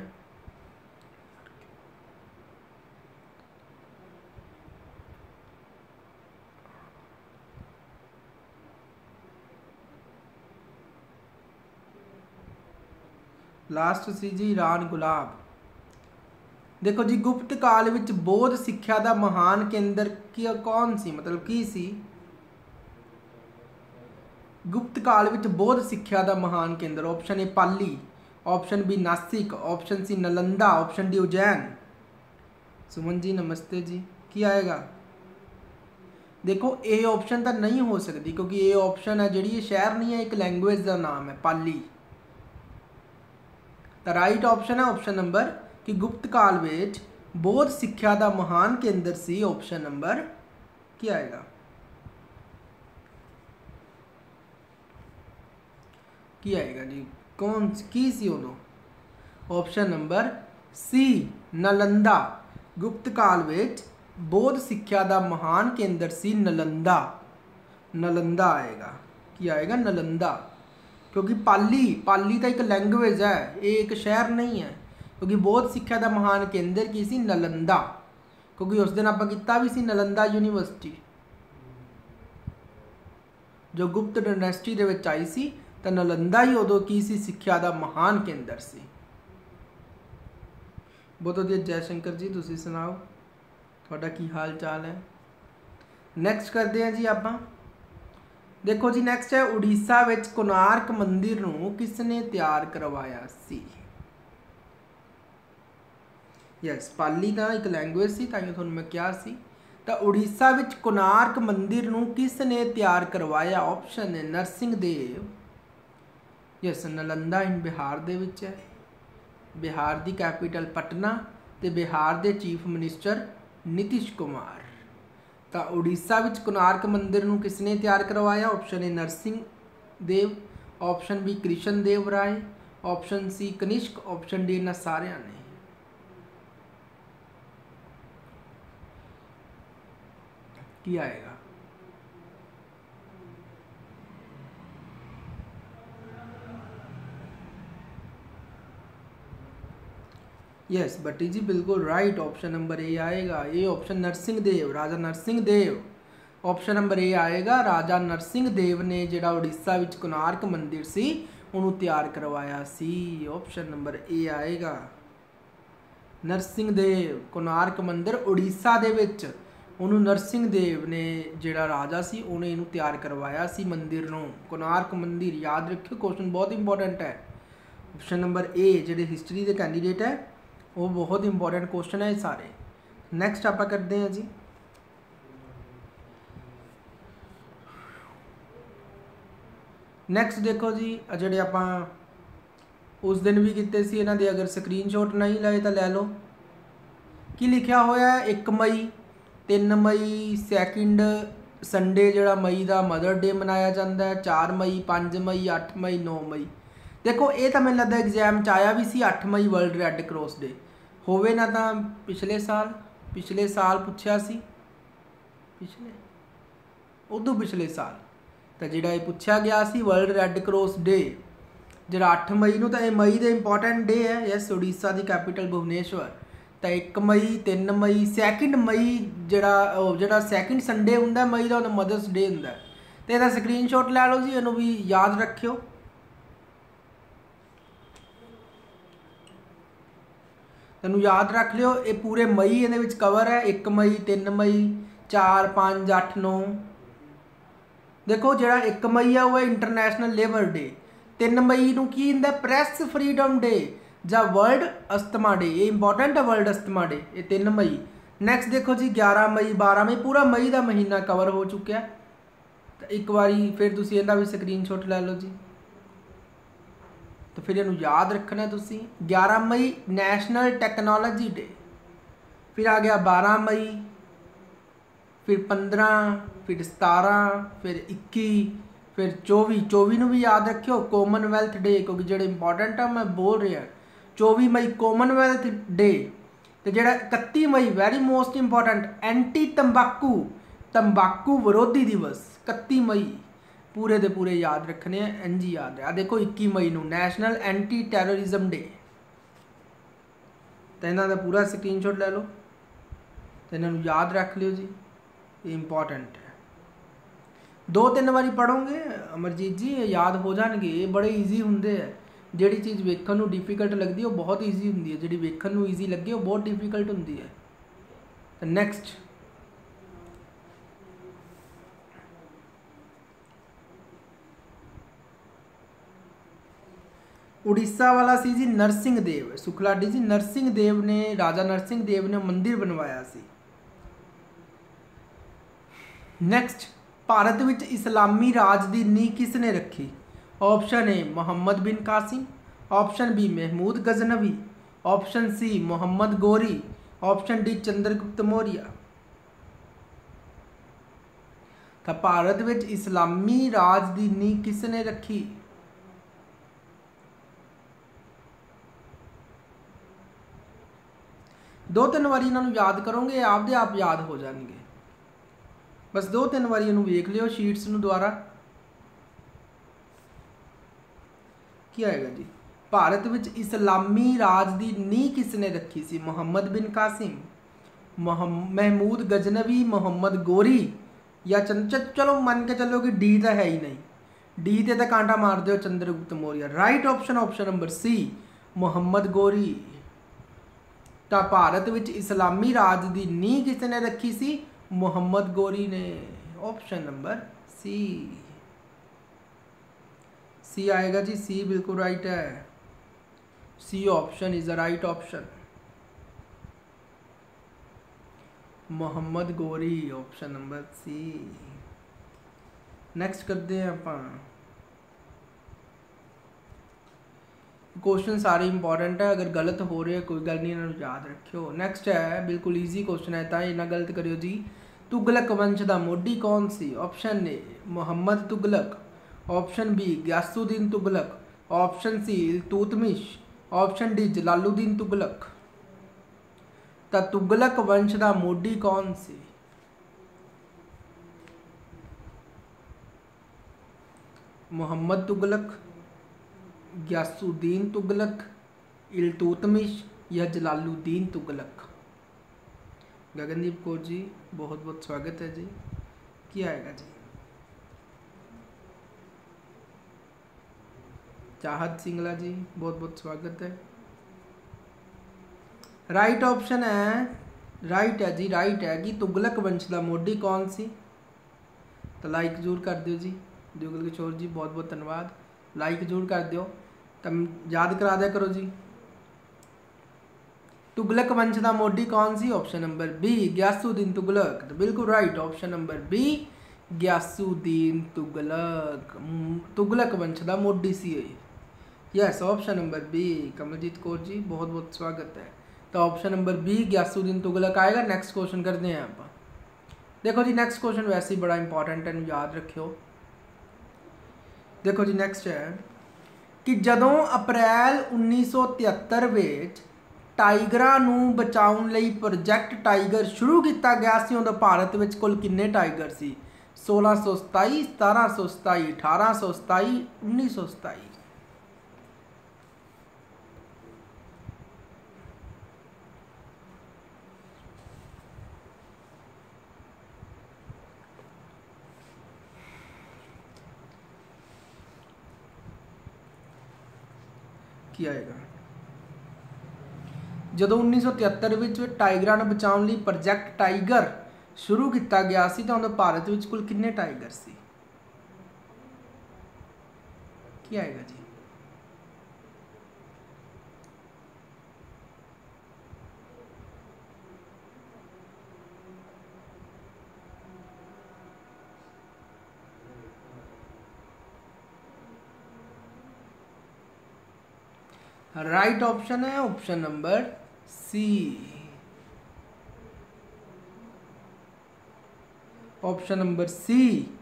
लास्ट सी जी ईरान गुलाब। देखो जी, गुप्त काल विच बौद्ध सिक्ख्या का महान केंद्र कौन सी, मतलब की सी? गुप्त काल विच बौद्ध सिक्ख्या का महान केंद्र। Option A Pali, option B Nashik, option C Nalanda, option D Ujjain. Suman ji नमस्ते जी। की आएगा? देखो ए ऑप्शन तो नहीं हो सकती, क्योंकि ए ऑप्शन है जी शहर नहीं है, एक लैंग्वेज का नाम है पाली। तो राइट ऑप्शन है ऑप्शन नंबर कि गुप्त काल में बौद्ध सिक्ख्या का महान केंद्र सी। ऑप्शन नंबर क्या आएगा? की आएगा जी? कौन की सी उदों? Option number C Nalanda. गुप्त काल में बौद्ध सिक्ख्या का महान केंद्र सी नालंदा। नालंदा आएगा। की आएगा? नालंदा। क्योंकि पाली तो एक लैंगुएज है, ये एक शहर नहीं है। क्योंकि बौद्ध सिक्ख्या का महान केंद्र की सी? नालंदा। क्योंकि उस दिन आप किता भी सी नालंदा यूनीवर्सिटी जो गुप्त डायनेस्टी दे विच आई सी, तो नालंदा ही उदों की सी? सिक्ख्या का महान केंद्र सी। बहुत वधिया जयशंकर जी, तुसीं सुनाओ तुहाडा की हाल चाल है। नैक्सट करते हैं जी आप। देखो जी नैक्सट है, उड़ीसा विच कोणार्क मंदिर नूं किसने तैयार करवाया सी? यस, पाली तो एक लैंगुएज सी, ताइयों तुहानूं मैं कहा सी। तो उड़ीसा विच कोणार्क मंदिर नूं किसने तैयार करवाया? ऑप्शन है नरसिंह देव। यस, नालंदा इन बिहार दे विच है। बिहार की कैपिटल पटना, तो बिहार के चीफ मिनिस्टर नीतीश कुमार। तो उड़ीसा विच कोणार्क मंदिर नूं किसने तैयार करवाया? Option A Narasimha Dev, option B Krishna Deva Raya, option C Kanishka, option D इन्हां सारियां ने। की आएगा? यस बटी जी, बिल्कुल राइट, ऑप्शन नंबर ए आएगा। ये ऑप्शन नरसिंह देव, राजा Narasimha Dev, option number A आएगा। राजा नरसिंह देव ने जिहड़ा उड़ीसा विच कोणार्क मंदिर सी उन्होंने तैयार करवाया सी। ऑप्शन नंबर ए आएगा। नरसिंह देव, कोणार्क मंदिर उड़ीसा दे विच उन्होंने नरसिंह देव ने जिहड़ा राजा सी उन्हें इनू तैयार करवाया सी मंदिर नूं। कोणार्क मंदिर याद रखियो, क्वेश्चन बहुत इंपॉर्टेंट है। ऑप्शन नंबर ए जिहड़े हिस्टरी के कैंडीडेट है वो बहुत इंपॉर्टेंट क्वेश्चन है सारे। नैक्सट आप करते हैं जी। नैक्सट देखो जी, ਜਿਹੜੇ ਆਪਾਂ उस दिन भी किए सी इन्हां दे, अगर स्क्रीनशॉट नहीं लाए तो लै लो। की लिखा होया? 1 मई, 3 मई सैकेंड संडे जिहड़ा मई का मदर डे मनाया जाता है, 4 मई, 5 मई, 8 मई, 9 मई। देखो ये तो मैंने लगता एग्जाम च आया भी सी 8 मई वर्ल्ड रैड क्रॉस डे होवे ना। तो पिछले साल पूछा सी, पिछले उदों पिछले साल तो जिहड़ा ये पूछा गया सी वर्ल्ड रैड क्रॉस डे जिहड़ा 8 मई नूं, तो ये मई का इंपॉर्टेंट डे है। यस, उड़ीसा की कैपिटल भुवनेश्वर। तो 1 मई, 3 मई, 2 मई जिहड़ा सैकेंड संडे हुंदा मई का, मदर्स डे हुंदा। तो इहदा स्क्रीनशॉट लै लो जी, इहनूं भी याद रखियो। तैनूं याद रख लियो, ये पूरे मई इहदे विच कवर है। 1 मई, 3 मई, 4, 5, 8, 9। देखो जिहड़ा 1 मई है वो है इंटरनेशनल लेबर डे। 3 मई नूं की हुंदा? प्रैस फ्रीडम डे ਜਾਂ वर्ल्ड अस्थमा डे। ये इंपॉर्टेंट है वर्ल्ड अस्थमा डे, ये 3 मई। नैक्सट देखो जी 11 मई, 12 मई, पूरा मई का महीना कवर हो चुका है। तो एक बारी फिर तुसीं इहदा भी स्क्रीनशॉट लै लो जी। तो फिर इनू याद रखना तुसीं। 11 मई नैशनल टैक्नोलॉजी डे, फिर आ गया 12 मई, फिर 15, फिर 17, फिर 21, फिर 24 नूं भी याद रखियो कॉमनवैल्थ डे, क्योंकि जो इंपॉर्टेंट है मैं बोल रहा। 24 मई कॉमनवैल्थ डे। तो जो 31 मई वेरी मोस्ट इंपॉर्टेंट एंटी तंबाकू विरोधी दिवस 31 मई पूरे दे पूरे याद रखने हैं। इंज याद है। देखो 21 मई नूं नैशनल एंटी टैररिज्म डे। तो इन्हां दा पूरा स्क्रीनशॉट ले लो, तो इन्हों याद रख लियो जी, ये इंपॉर्टेंट है। 2-3 बारी पढ़ोगे अमरजीत जी याद हो जाएंगे। ये बड़े ईजी होंगे है। जिहड़ी चीज़ वेखण नूं डिफिकल्ट लगती है वो बहुत ईजी होंगी है, जिहड़ी वेखण नूं ईजी लगे वो बहुत डिफिकल्ट होंगी है। तो नैक्सट उड़ीसा वाला सी जी नरसिंह देव सुखलाडी जी। नरसिंह देव ने, राजा नरसिंह देव ने मंदिर बनवाया सी। नैक्सट भारत विच इस्लामी राज की नींह किसने रखी? Option A Muhammad bin Qasim, option B Mahmud Ghaznavi, option C Mohammad Ghori, option D Chandragupta Maurya. तो भारत विच इस्लामी राज की नींह किसने रखी? दो तीन बारी इन्हों याद करोगे आपदे आप याद हो जाएंगे। बस 2-3 बारी इहनूं वेख लिओ शीट्स नूं दुबारा। की आएगा जी, भारत विच इस्लामी राज की नींह किसने रखी सी? मुहम्मद बिन कासिम, महमूद गजनवी, मोहम्मद गोरी या चलो मन के चलो कि डी तो है ही नहीं, डी ते तो कांटा मार दो Chandragupta Maurya. Right option option number C Muhammad Ghori. तो भारत विच इस्लामी राज की नींह किसने रखी सी? मुहम्मद गोरी ने। ऑप्शन नंबर सी, सी आएगा जी, सी बिल्कुल राइट है। C option is the right option, Muhammad Ghori, option number C. Next करते हैं आप। क्वेश्चन सारे इंपॉर्टेंट है, अगर गलत हो रहे कोई गल नहीं, इन्होंने याद रखियो। नैक्सट है बिल्कुल ईजी क्वेश्चन है, तो इन्ना गलत करियो जी। तुगलक वंश का मोढी कौन सी? Option A Muhammad Tughlaq, option B Ghiyasuddin Tughlaq, option C Iltutmish, option D Jalaluddin Tughlaq. तो तुगलक वंश का मोढी कौन सी? मुहम्मद तुगलक, गयासुद्दीन तुगलक, इल्तुतमिश या जलालुद्दीन तुगलक। गगनदीप कौर जी बहुत बहुत स्वागत है जी। क्या आएगा जी? चाहत सिंगला जी बहुत बहुत स्वागत है। राइट ऑप्शन है, राइट है जी, राइट है कि तुगलक वंश का मोढी कौन सी? तो लाइक जरूर कर दियो जी। जुगल किशोर जी बहुत बहुत धन्यवाद, लाइक जरूर कर दियो। तो याद करा दिया करो जी। तुगलक वंश का मोढी कौन सी? Option number B Ghiyasuddin Tughlaq. तो बिल्कुल right, option number B Ghiyasuddin Tughlaq, Tughlaq वंश का मोढी सी है। Yes, option number B. Kamaljeet Kaur ji बहुत बहुत स्वागत है। तो option number B Ghiyasuddin Tughlaq आएगा। नेक्स्ट क्वेश्चन करते हैं आप। देखो जी नेक्स्ट क्वेश्चन वैसे ही बड़ा इंपॉर्टेंट है, याद रखियो। देखो जी नेक्स्ट है कि जदों अप्रैल 1973 ਵਿੱਚ टाइगरां नूं बचाउण लई प्रोजैक्ट टाइगर शुरू किया गया सी, उदों भारत विच कुल किन्ने टाइगर सी? 1627, 1727, 1827, 1927। की आएगा? ਜਦੋਂ 1973 ਵਿੱਚ ਟਾਈਗਰਾਂ ਨੂੰ ਬਚਾਉਣ ਲਈ ਪ੍ਰੋਜੈਕਟ ਟਾਈਗਰ ਸ਼ੁਰੂ ਕੀਤਾ ਗਿਆ ਸੀ, ਤਾਂ ਉਦੋਂ ਭਾਰਤ ਵਿੱਚ ਕੁੱਲ ਕਿੰਨੇ ਟਾਈਗਰ ਸੀ? ਕੀ ਆਏਗਾ ਜੀ? राइट ऑप्शन है option number C, option number C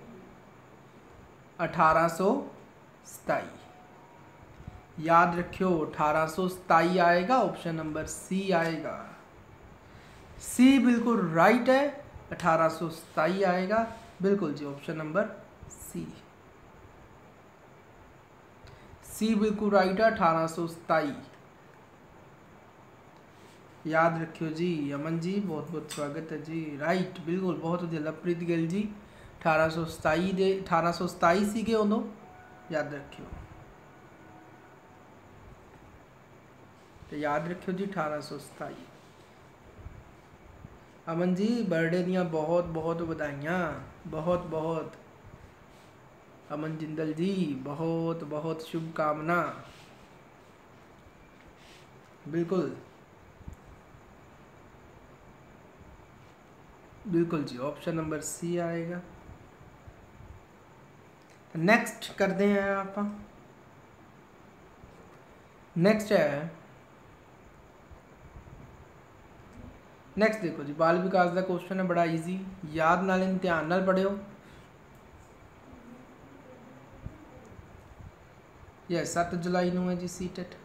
1827। याद रखियो 1827 आएगा, ऑप्शन नंबर सी आएगा। सी बिल्कुल राइट है, 1827 आएगा बिल्कुल जी, ऑप्शन नंबर सी। सी बिल्कुल राइट है, 1827। याद रखियो जी। अमन जी बहुत बहुत स्वागत है जी। राइट बिल्कुल, बहुत वधिया। लवप्रीत गिल जी 1827 ਦੇ 1827 ਸੀਗੇ ਉਦੋਂ, याद रखियो। तो याद रखियो जी 1827। अमन जी बर्थडे दियाँ बहुत बहुत बधाइयाँ, बहुत बहुत। अमन जिंदल जी बहुत बहुत शुभकामना। बिल्कुल बिल्कुल जी, ऑप्शन नंबर सी आएगा। नेक्स्ट करते हैं आप। नेक्स्ट है, नेक्स्ट देखो जी, बाल विकास का क्वेश्चन है, बड़ा इजी, याद नाल ध्यान नाल पढ़ियो। यस 7 जुलाई नूं है जी CTET.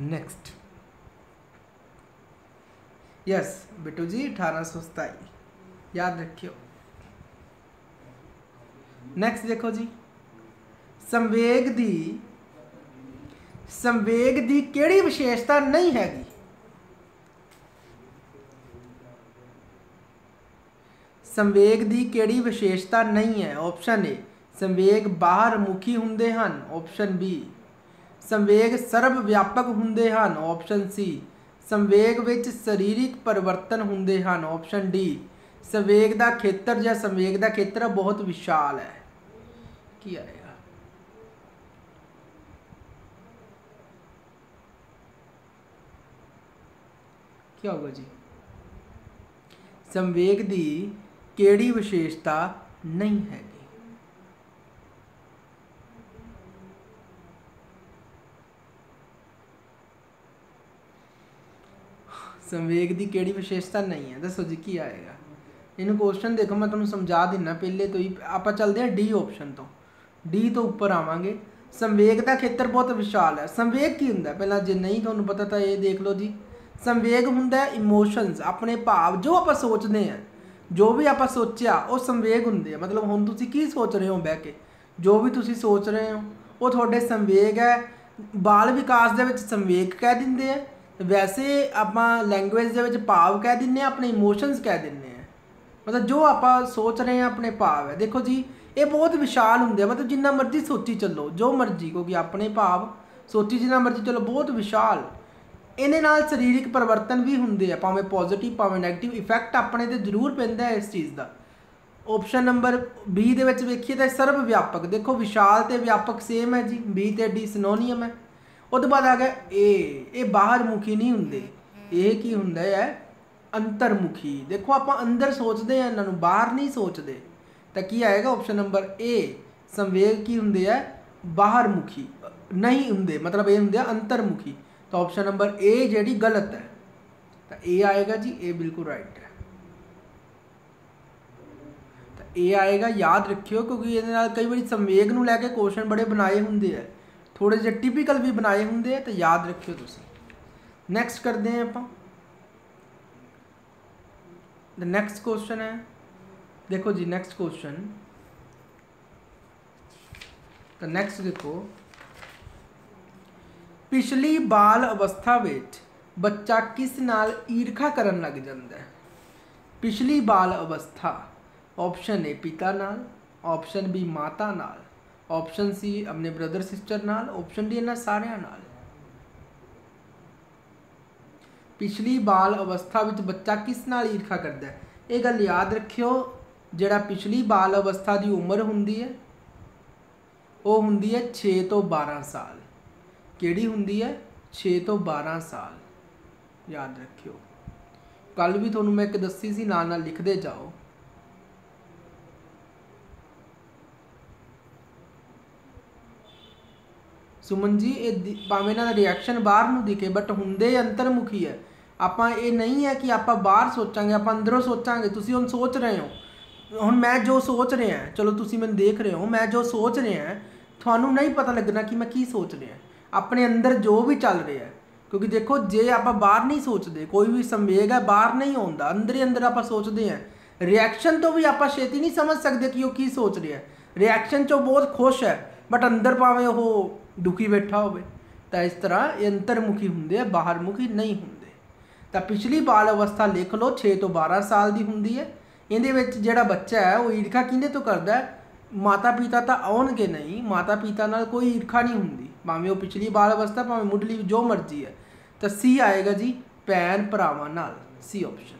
Next yes Bittu ji 1827 याद रखियो। नेक्स्ट देखो जी, संवेग दी केड़ी विशेषता नहीं हैगी? संवेग दी केड़ी विशेषता नहीं है? ऑप्शन ए संवेग बाहर मुखी हुंदे हन, ऑप्शन बी संवेग सर्व व्यापक हुंदे हन, ऑप्शन सी संवेग विच सरीरिक परिवर्तन हुंदे हन, ऑप्शन डी संवेग दा खेत्र या संवेग दा खेत्र बहुत विशाल है। की आएगा? क्या होगा जी? संवेग दी केड़ी विशेषता नहीं हैगी? संवेग दी केड़ी विशेषता नहीं है, दसो जी की आएगा? इन क्वेश्चन देखो मैं तुहानूं समझा दिना पहले तो ही। आप चलते हैं डी ऑप्शन तो, डी तो उपर आवांगे। संवेग का खेत्र बहुत विशाल है। संवेग की हुंदा पहला, जे नहीं तुहानूं पता तो ये देख लो जी। संवेग हुंदा इमोशनस, अपने भाव जो आप सोचते हैं, जो भी आप सोचा वो संवेग हुंदे। मतलब हुण तुसीं की सोच रहे हो बह के, जो भी तुसीं सोच रहे हो वो तुहाडे संवेग है। बाल विकास दे विच संवेग कह दिंदे हैं, वैसे आपां लैंगुएज दे विच भाव कह दिंदे हैं, अपने इमोशनस कह दिंदे हैं। मतलब जो आप सोच रहे हैं अपने भाव है। देखो जी ये बहुत विशाल होंगे, मतलब जिन्ना मर्जी सोची चलो, जो मर्जी, क्योंकि अपने भाव सोची जिन्ना मर्जी चलो, बहुत विशाल। इहदे नाल सरीरिक परिवर्तन भी होंगे, भावें पॉजिटिव भावें नैगेटिव इफैक्ट अपने तो जरूर पैंदा है इस चीज़ का। ऑप्शन नंबर बी दे विच वेखीए तो सर्व व्यापक, देखो विशाल तो व्यापक सेम है जी, बी तो डी सिनोनियम है। उसके बाद आ गया ए बाहर मुखी नहीं होंगे, ये की हुंदा है अंतरमुखी। देखो आप अंदर सोचते हैं, इन्हों बाहर नहीं सोचते, तो की आएगा ऑप्शन नंबर ए संवेग की होंगे है बाहर मुखी नहीं होंगे, मतलब ये होंगे अंतरमुखी। तो ऑप्शन नंबर ए जी गलत है, तो ए आएगा जी, ए बिल्कुल राइट है। तो ए आएगा, याद रखियो, क्योंकि ये कई बार संवेग नूं लैके क्वेश्चन बड़े बनाए होंगे है, थोड़े जे टिपिकल भी बनाए होंगे है, तो याद रखियो तुसीं। नैक्सट करते हैं आप। द नेक्स्ट क्वेश्चन है, देखो जी नेक्स्ट क्वेश्चन, तो नेक्स्ट देखो, पिछली बाल अवस्था विच बच्चा किस नाल ईर्खा करन लग जाता है? पिछली बाल अवस्था, ऑप्शन ए पिता नाल, ऑप्शन बी माता नाल, ऑप्शन सी अपने ब्रदर सिस्टर नाल, ऑप्शन डी इन्हां सारियां नाल। पिछली बाल अवस्था विच बच्चा किस नाल ईर्खा करता है? ये गल याद रखियो, जिहड़ा पिछली बाल अवस्था की उम्र हुंदी है वो हुंदी है 6 तो 12 साल। किहड़ी हुंदी है? 6 तो 12 साल, याद रखियो। कल भी तुहानूं मैं एक दस्सी सी, नाल नाल लिखदे जाओ। सुमन जी ये भावें इन्हां दा रिएक्शन बाहर नूं दिखे, बट हुंदे अंतरमुखी है। आपां ये नहीं है कि आपां बाहर सोचांगे, आपां अंदरों सोचांगे। तुसीं हुण सोच रहे हो, हुण मैं जो सोच रहे हैं, चलो तुसीं मैनूं देख रहे हो, मैं जो सोच रहे हैं तुहानूं नहीं पता लगना कि मैं की सोच रहा, अपने अंदर जो भी चल रहा है। क्योंकि देखो जे आपां बाहर नहीं सोचते, कोई भी संवेग है बाहर नहीं आउंदा, अंदर ही अंदर आपां सोचते हैं। रिएक्शन तो भी आपां छेती नहीं समझ सकते कि वो की सोच रहा है। रिएक्शन चो बहुत खुश है, बट अंदर भावें वो दुखी बैठा हो। तो इस तरह ये अंतरमुखी होंगे, बाहर मुखी नहीं होंगे। तो पिछली बाल अवस्था लिख लो, 6 तो 12 साल की होंगी है। ये जोड़ा बच्चा है वो ईर्खा किहदे तो करता है? माता पिता तो आउणगे नहीं, माता पिता नाल कोई ईर्खा नहीं होंगी, भावें वो पिछली बाल अवस्था भावें मुढ़ली जो मर्जी है। तो सी आएगा जी, भैन भरावां नाल, सी ऑप्शन।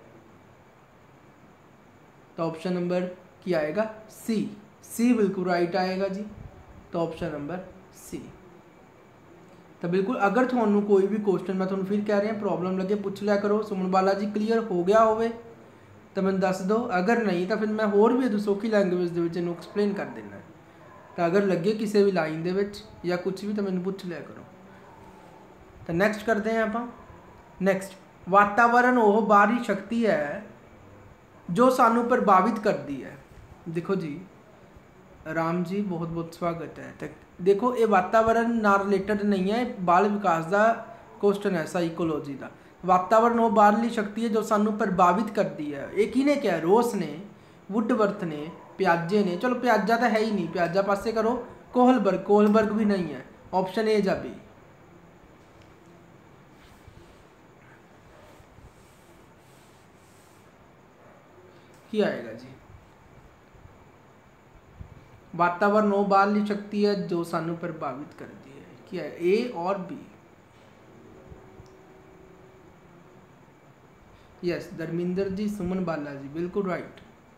तो ऑप्शन नंबर की आएगा सी बिल्कुल राइट आएगा जी। तो ऑप्शन नंबर सी। तो बिल्कुल अगर थानू कोई भी क्वेश्चन, मैं थोड़ा फिर कह रहा प्रॉब्लम लगे पूछ लिया करो। सुमन बाला जी क्लीयर हो गया होवे तो मैं दस दो, अगर नहीं तो फिर मैं होर भी सौखी लैंगुएज के एक्सप्लेन कर देना। तो अगर लगे किसी भी लाइन दे या कुछ भी तो मैंने पूछ लिया करो। तो नैक्सट करते हैं आप। नैक्सट, वातावरण वो बाहरी शक्ति है जो सानू प्रभावित करती है। देखो जी राम जी बहुत बहुत स्वागत है। तो देखो ये वातावरण ना रिलेटेड नहीं है, बाल विकास का क्वेश्चन है साइकोलॉजी का। वातावरण वो बाहरली शक्ति है जो सानू प्रभावित करती है। एक ही ने क्या, रोस ने, वुडवर्थ ने, प्याजे ने, चलो प्याजा तो है ही नहीं, प्याजा पासे करो, कोहलबर्ग भी नहीं है। ऑप्शन ए जा बी। क्या आएगा जी? वातावरण वो बाहरली शक्ति है जो सानू प्रभावित करती है। क्या है, ए और बी? यस, धर्मिंदर जी, सुमन बालाजी, बिल्कुल राइट।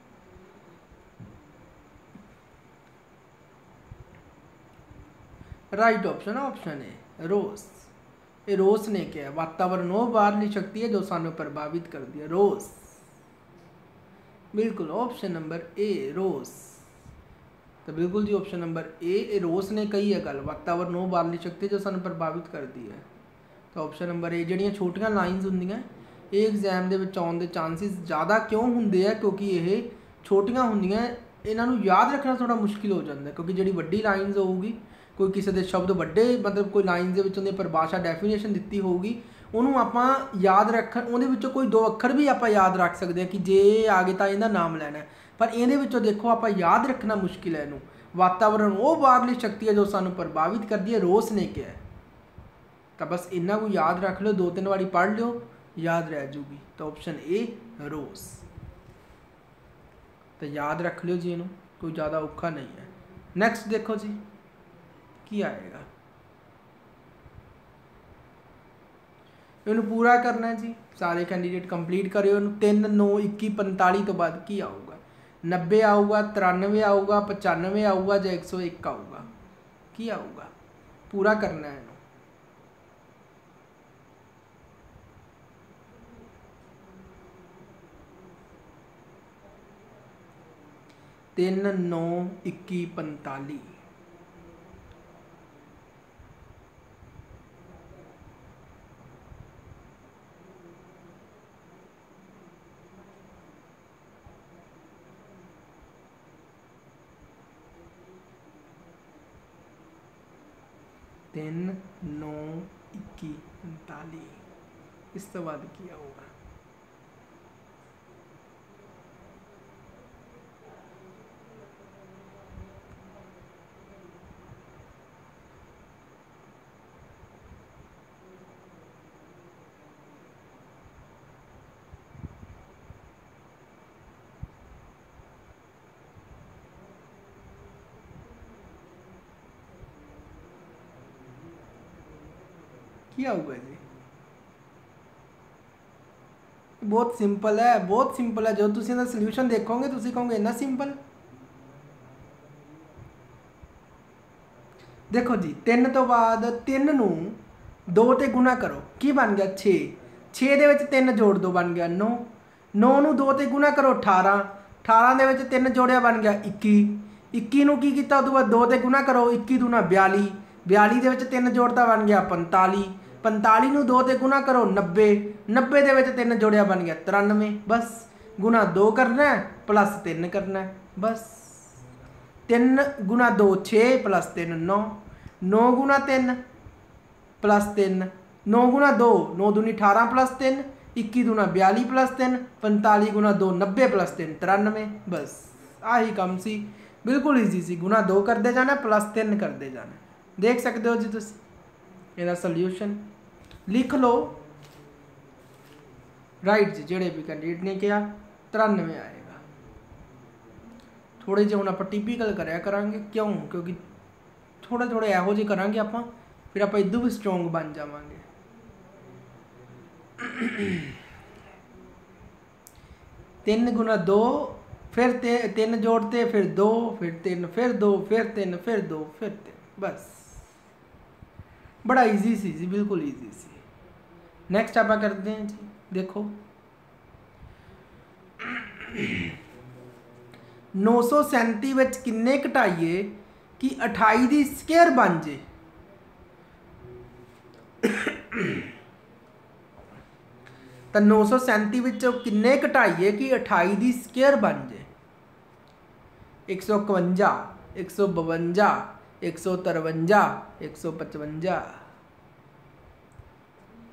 राइट ऑप्शन है ऑप्शन ए, रोस। ये रोस ने क्या है, वातावरण वो बाहरली शक्ति है जो सानू प्रभावित करती है, रोस। बिल्कुल ऑप्शन नंबर ए, रोस। तो बिल्कुल जी ऑप्शन नंबर ए, रोस ने कही है गल, वातावरण वो बाहरली शक्ति जो सानू प्रभावित करती है। तो ऑप्शन नंबर ए। ਜਿਹੜੀਆਂ ਛੋਟੀਆਂ ਲਾਈਨਸ ਹੁੰਦੀਆਂ ਇਹ ਐਗਜ਼ਾਮ ਦੇ ਵਿੱਚ ਆਉਣ ਦੇ ਚਾਂਸਿਸ ਜ਼ਿਆਦਾ ਕਿਉਂ ਹੁੰਦੇ ਆ, ਕਿਉਂਕਿ ਇਹ ਛੋਟੀਆਂ ਹੁੰਦੀਆਂ, ਇਹਨਾਂ ਨੂੰ ਯਾਦ ਰੱਖਣਾ ਥੋੜਾ ਮੁਸ਼ਕਿਲ ਹੋ ਜਾਂਦਾ, ਕਿਉਂਕਿ ਜਿਹੜੀ ਵੱਡੀ ਲਾਈਨਸ ਹੋਊਗੀ, ਕੋਈ ਕਿਸੇ ਦੇ ਸ਼ਬਦ ਵੱਡੇ, ਮਤਲਬ ਕੋਈ ਲਾਈਨਸ ਦੇ ਵਿੱਚ ਉਹਦੀ ਪਰਿਭਾਸ਼ਾ ਡੈਫੀਨੇਸ਼ਨ ਦਿੱਤੀ ਹੋਊਗੀ, ਉਹਨੂੰ ਆਪਾਂ ਯਾਦ ਰੱਖਣ, ਉਹਦੇ ਵਿੱਚੋਂ ਕੋਈ ਦੋ ਅੱਖਰ ਵੀ ਆਪਾਂ ਯਾਦ ਰੱਖ ਸਕਦੇ ਹਾਂ ਕਿ ਜੇ ਆ ਗਏ ਤਾਂ ਇਹਦਾ ਨਾਮ ਲੈਣਾ, ਪਰ ਇਹਦੇ ਵਿੱਚੋਂ ਦੇਖੋ ਆਪਾਂ ਯਾਦ ਰੱਖਣਾ ਮੁਸ਼ਕਿਲ ਹੈ ਇਹਨੂੰ। ਵਾਤਾਵਰਨ ਉਹ ਬਾਹਰਲੀ ਸ਼ਕਤੀ ਹੈ ਜੋ ਸਾਨੂੰ ਪ੍ਰਭਾਵਿਤ ਕਰਦੀ ਹੈ, रोस ने किया है। तो बस इन्ना को याद रख लो, 2-3 बारी पढ़ लो, याद रह जूगी। तो ऑप्शन ए, रोस। तो याद रख लो जी, इनू कोई ज़्यादा औखा नहीं है। नैक्सट देखो जी की आएगा, इनू पूरा करना है जी। सारे कैंडीडेट कंप्लीट करो। 3, 9, 21, 45 तो बाद की आऊगा, 90 आऊगा, 93 आऊगा, 95 आऊगा या 101 आऊगा, की आऊगा? पूरा करना है। 3, 9, 21, 45। तीन 9 21 45 इस तो बाद किया होगा। क्या होगा जी? बहुत सिंपल है, बहुत सिंपल है। जो तुम इसका सोल्यूशन देखोगे तुम कहोगे इन्ना सिंपल। देखो जी, 3 तो बाद 3 नू 2 ते गुणा करो, की बन गया 6। 6 दे विच 3 जोड़ दो, बन गया 9। 9 नू 2 ते गुणा करो 18। 18 दे विच 3 जोड़िया, बन गया 21। 21 नू की कीता, उस तो बाद 2 ते गुणा करो, 21 दूना 42। 42 दे विच 3 जोड़ता, बन गया 45। 45 नू 2 ते गुणा करो 90। 90 दे विच 3 जोड़िया, बन गया 93। बस गुणा 2 करना है प्लस 3 करना है, बस 3 गुणा 2 6 प्लस 3 9। 9 गुणा 3 प्लस 3, 9 गुणा 2 9 दूनी 18 प्लस 3, 21 दूना 42 प्लस 3, 45 गुणा 2 90 प्लस 3 93। बस आही काम सी, बिल्कुल ईजी सी। गुणा 2 करते जाना, प्लस 3 करते जाना। देख सकते हो जी तुम इसका सोल्यूशन लिख लो। राइट जी, जेड़े भी कैंडीडेट ने किया 93 आएगा। थोड़े जो हम आप टिपिकल कराया करांगे, क्यों? क्योंकि थोड़े थोड़े एहो जे करांगे आप, फिर आप इदू भी स्ट्रोंग बन जावांगे। 3 गुणा 2, फिर 3 जोड़ते, फिर 2, फिर 3, फिर 2, फिर 3, फिर 2, फिर 3। बस बड़ा इजी सी जी, बिल्कुल इजी सी। नैक्सट आप करते हैं जी, देखो 937 विच किन्ने घटाइए कि 28 की स्केयर बन जे। तो 937 विचों किन्ने घटाइए कि 28 की स्केयर बन जे। 151, 152, 153, 155।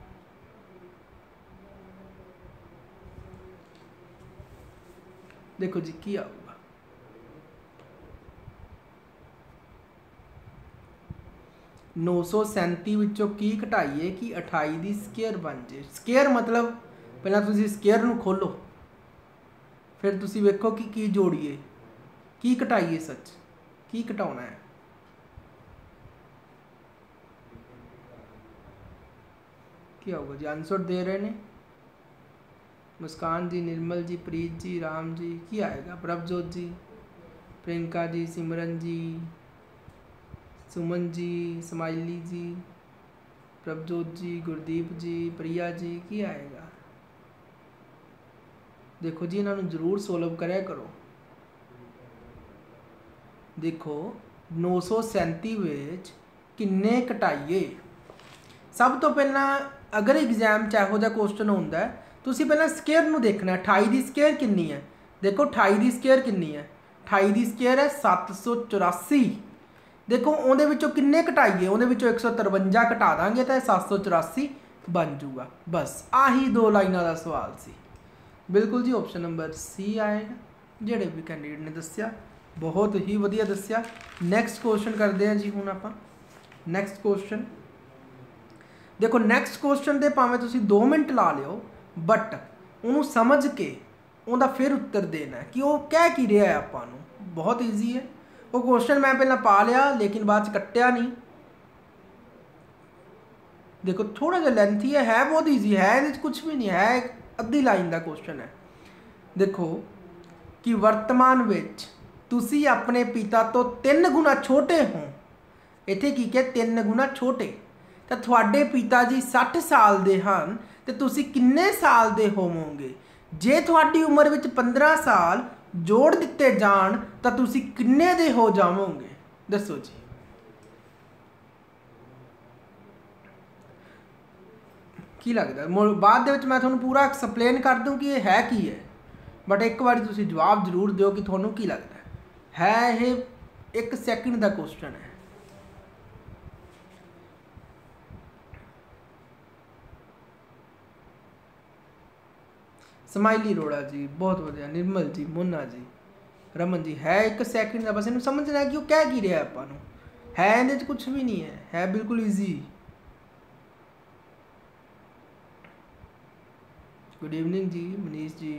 देखो जी की आऊगा। 937 ਵਿੱਚੋਂ ਕੀ ਘਟਾਈਏ ਕਿ 28 ਦੀ ਸਕੇਅਰ ਬਣ ਜੇ। ਸਕੇਅਰ मतलब ਪਹਿਲਾਂ ਤੁਸੀਂ ਸਕੇਅਰ ਨੂੰ ਖੋਲੋ, ਫਿਰ ਤੁਸੀਂ ਵੇਖੋ ਕਿ ਕੀ ਜੋੜੀਏ, ਕੀ ਘਟਾਈਏ, ਸੱਚ ਕੀ ਘਟਾਉਣਾ ਹੈ। ਕੀ ਆਊਗਾ ਜੀ? ਆंसर ਦੇ ਰਹੇ ਨੇ मुस्कान जी, निर्मल जी, प्रीत जी, राम जी। की आएगा? प्रभजोत जी, प्रियंका जी, सिमरन जी, सुमन जी, स्माइली जी, प्रभजोत जी, गुरदीप जी, प्रिया जी। की आएगा? देखो जी इन्हों जरूर सोल्व कराया करो। देखो 937 विच किन्ने घटाइए। सब तो पहला अगर एग्जाम च इहो जिहा क्वेश्चन होंदा है, ਤੁਸੀਂ ਪਹਿਲਾਂ ਸਕੇਅਰ ਨੂੰ ਦੇਖਣਾ। 28 ਦੀ ਸਕੇਅਰ ਕਿੰਨੀ ਹੈ? ਦੇਖੋ 28 ਦੀ ਸਕੇਅਰ ਕਿੰਨੀ ਹੈ? 28 ਦੀ ਸਕੇਅਰ ਹੈ 784। ਦੇਖੋ ਉਹਦੇ ਵਿੱਚੋਂ ਕਿੰਨੇ ਘਟਾਈਏ? ਉਹਦੇ ਵਿੱਚੋਂ 153 ਘਟਾ ਦਾਂਗੇ ਤਾਂ 784 ਬਣ ਜੂਗਾ। ਬਸ ਆਹੀ ਦੋ ਲਾਈਨਾਂ ਦਾ ਸਵਾਲ ਸੀ। ਬਿਲਕੁਲ ਜੀ ਆਪਸ਼ਨ ਨੰਬਰ ਸੀ ਆਏਗਾ। ਜਿਹੜੇ ਵੀ ਕੈਂਡੀਡੇਟ ਨੇ ਦੱਸਿਆ ਬਹੁਤ ਹੀ ਵਧੀਆ ਦੱਸਿਆ। ਨੈਕਸਟ ਕੁਐਸਚਨ ਕਰਦੇ ਹਾਂ ਜੀ ਹੁਣ ਆਪਾਂ। ਨੈਕਸਟ ਕੁਐਸਚਨ ਦੇਖੋ, ਨੈਕਸਟ ਕੁਐਸਚਨ ਦੇ ਭਾਵੇਂ ਤੁਸੀਂ 2 ਮਿੰਟ ਲਾ ਲਿਓ, बट उन्होंने समझ के उनका फिर उत्तर देना है कि वो कह की रहा है आपां नूं। बहुत ईजी है वो क्वेश्चन। मैं पहला पा लिया लेकिन बाद कट्टिया नहीं। देखो थोड़ा जिहा लेंथी है बहुत ईजी है, ये कुछ भी नहीं है, अद्धी लाइन का क्वेश्चन है। देखो कि वर्तमान विच तुसी अपने पिता तो 3 गुना छोटे हो। इत्थे की क्या 3 गुना छोटे, तो तुहाडे पिता जी 60 साल दे हन तो तुसी किन्ने साल दे होवोगे। जे तुहाडी उम्र विच 15 साल जोड़ दिते जाण तो तुसी किन्ने दे हो जावोगे? दसो जी। की लगदा? बाद दे विच मैं तुहानूं पूरा एक्सप्लेन कर दूँ कि ये है की है, बट एक बार तुसी जवाब जरूर दिओ कि तुहानूं की लगदा है। ये 1 सैकेंड का क्वेश्चन है। स्माइली रोड़ा जी बहुत वधिया। निर्मल जी, मुन्ना जी, रमन जी। है 1 सैकेंड का, बस इन्हूं समझना है कि वो कह की रहा है आपां नूं। है इहदे च कुछ भी नहीं है बिल्कुल ईजी। गुड इवनिंग जी मनीष जी।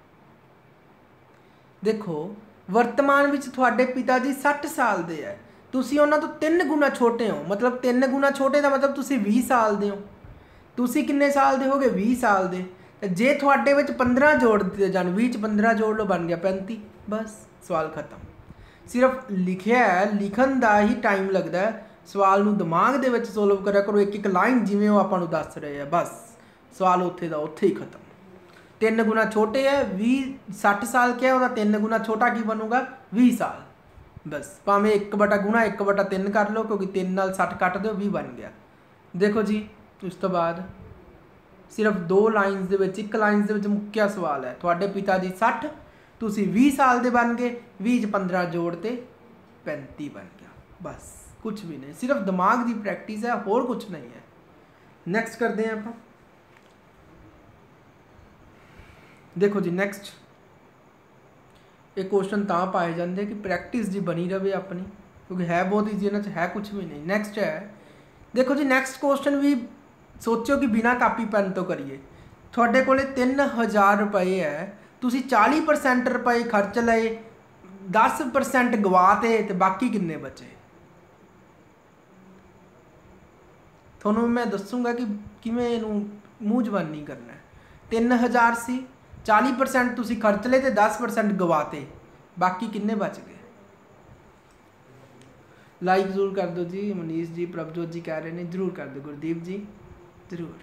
देखो वर्तमान विच तुहाडे पिता जी 60 साल दे है, तुसी उन्हां तों 3 गुना छोटे हो। मतलब 3 गुना छोटे का मतलब तुसी 20 साल दे हो। तुसी किन्ने साल दे होगे? 20 साल दे। जे तुहाडे विच 15 जोड़ दिते जाण, 20 च 15 जोड़ लो, बन गया 35। बस सवाल खत्म। सिर्फ लिखिया है, लिखण दा ही टाइम लगदा है। सवाल नूं दिमाग दे विच सोल्व करिया करो, एक एक लाइन जिवें वो आपां नूं दस रहे हैं। बस सवाल उत्थे दा उत्थे ही खत्म। 3 गुना छोटे है 20, 60 साल क्या है, वह 3 गुना छोटा की बनूगा 20 साल। बस भावें 1/1 कर लो, क्योंकि 3 नाल 60 कट दो 20 बन गया। देखो जी उस तो बाद सिर्फ 2 lines they which, 1 lines they विच मुक्किया सवाल है। तुहाडे पिता जी 60, तुसी 20 साल दे बन गए, 20 च 15 जोड़ते 35 बन गया। बस कुछ भी नहीं, सिर्फ दिमाग की प्रैक्टिस है, होर कुछ नहीं है। नैक्सट करते हैं आप। देखो जी नैक्सट एक क्वेश्चन तां पाए जाते कि प्रैक्टिस जी बनी रहे अपनी, क्योंकि है बहुत ईजी, इन्हां है कुछ भी नहीं। नैक्सट है, देखो जी नैक्सट क्वेश्चन भी सोचो कि बिना कापी पेन तो करिए। थोड़े को 3000 रुपये है, तुसी 40% रुपये खर्च लए, 10% गवाते तो बाकी किन्ने बचे? थोनों मैं दसूँगा कि किवें इहनूं मूँह जबानी करना है। 3000 सी, 40% तुसी खर्च ले तो 10% गवाते, बाकी किन्ने बच गए? लाइक जरूर कर दो जी। मनीष जी, प्रभजोत जी कह रहे हैं जरूर कर दो। गुरदीप जी जरूर।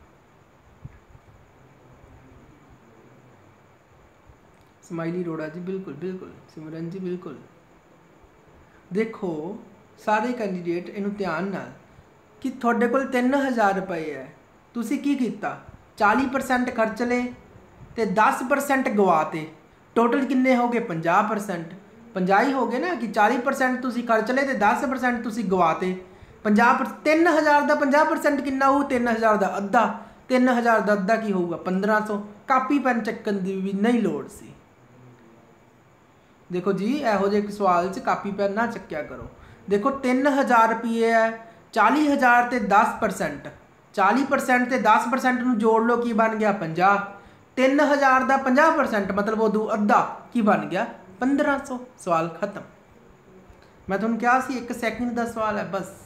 स्माइली रोड़ा जी बिल्कुल बिल्कुल। सिमरन जी बिल्कुल। देखो सारे कैंडीडेट इनू ध्यान नाल कि थोड़े को 3000 रुपये है, तुसी की कीता? 40% खर्च ले तो 10% गवाते, टोटल किन्ने हो गए? 50%। 50 ही हो गए ना, कि 40% तुसी खर्च ले तो 10% तुसी गवाते। 50 3000 का 50% कितना हो? 3000 का अद्धा। 3000 का अद्धा की होगा? 1500। कापी पेन चक्कन की भी नहीं लोड़ सी। देखो जी ਇਹੋ ਜਿਹੇ सवाल च कापी पेन ना चक्या करो। देखो 3000 रुपये है, 40,000 ते 10%, 40% ते 10% ਨੂੰ जोड़ लो की बन गया 50। 3000 का 50% मतलब उदू अद्धा की बन गया 1500। सवाल खत्म। मैं तुहानू कहा सी 1 सैकेंड का सवाल है बस।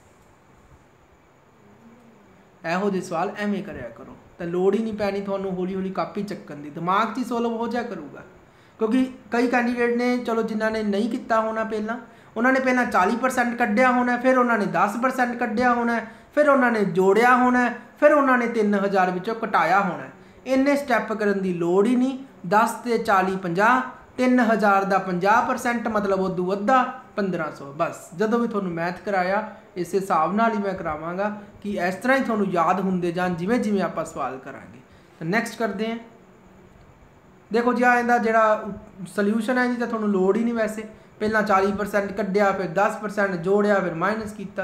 ਇਹੋ ਜਿਹੇ सवाल ਐਵੇਂ करिया करो तो लोड़ ही नहीं पैनी ਤੁਹਾਨੂੰ हौली हौली कापी ਚੱਕਣ ਦੀ, दिमाग 'ਚ ही सोल्व हो जाया करूगा। क्योंकि कई कैंडीडेट ने चलो जिन्होंने नहीं किया होना पहला, उन्होंने पहला 40% कढ़िया होना, फिर उन्होंने 10% कढ़िया होना, फिर उन्होंने जोड़िया होना, फिर उन्होंने 3000 विचों घटाया होना। इन्ने स्टैप करने की लोड़ ही नहीं। 10 ते 40 50, 3000 का 50% मतलब उदू अद्धा 1500। बस जदों भी थोनू मैथ कराया इस हिसाब नाल ही मैं करावांगा कि इस तरह ही थोनू याद होंदे जान जिवें जिवें आपां सवाल करांगे। तो नैक्सट करते हैं। देखो जी इहदा जिहड़ा सल्यूशन है जी तो थोनू लोड़ ही नहीं वैसे। पहला 40% कढ़िया, फिर 10% जोड़िया, फिर माइनस किया।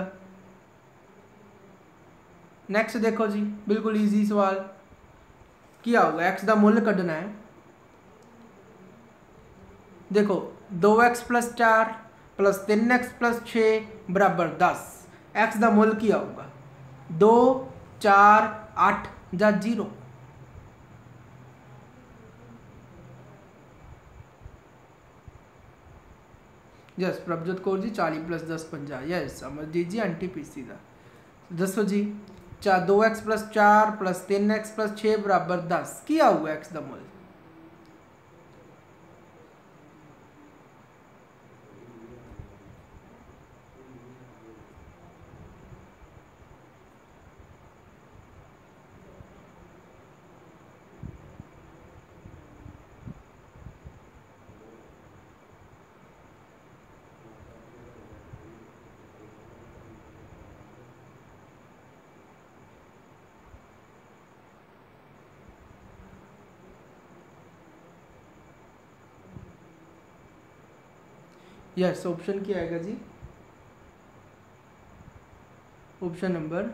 नैक्सट देखो जी बिल्कुल ईजी सवाल की आऊगा। एक्स का मुल कढ़ना है। देखो 2x + 4 + 3x + 6 बराबर 10। एक्स का मुल की आऊगा 2 4 8 या 0। Yes Prabhjot Kaur ji 40 + 10 50। Yes Amarjeet ji NTPC का दसो जी। 2x + 4 + 3x + 6 बराबर 10 की आऊगा एक्स का मुल। यस ऑप्शन क्या आएगा जी? ऑप्शन नंबर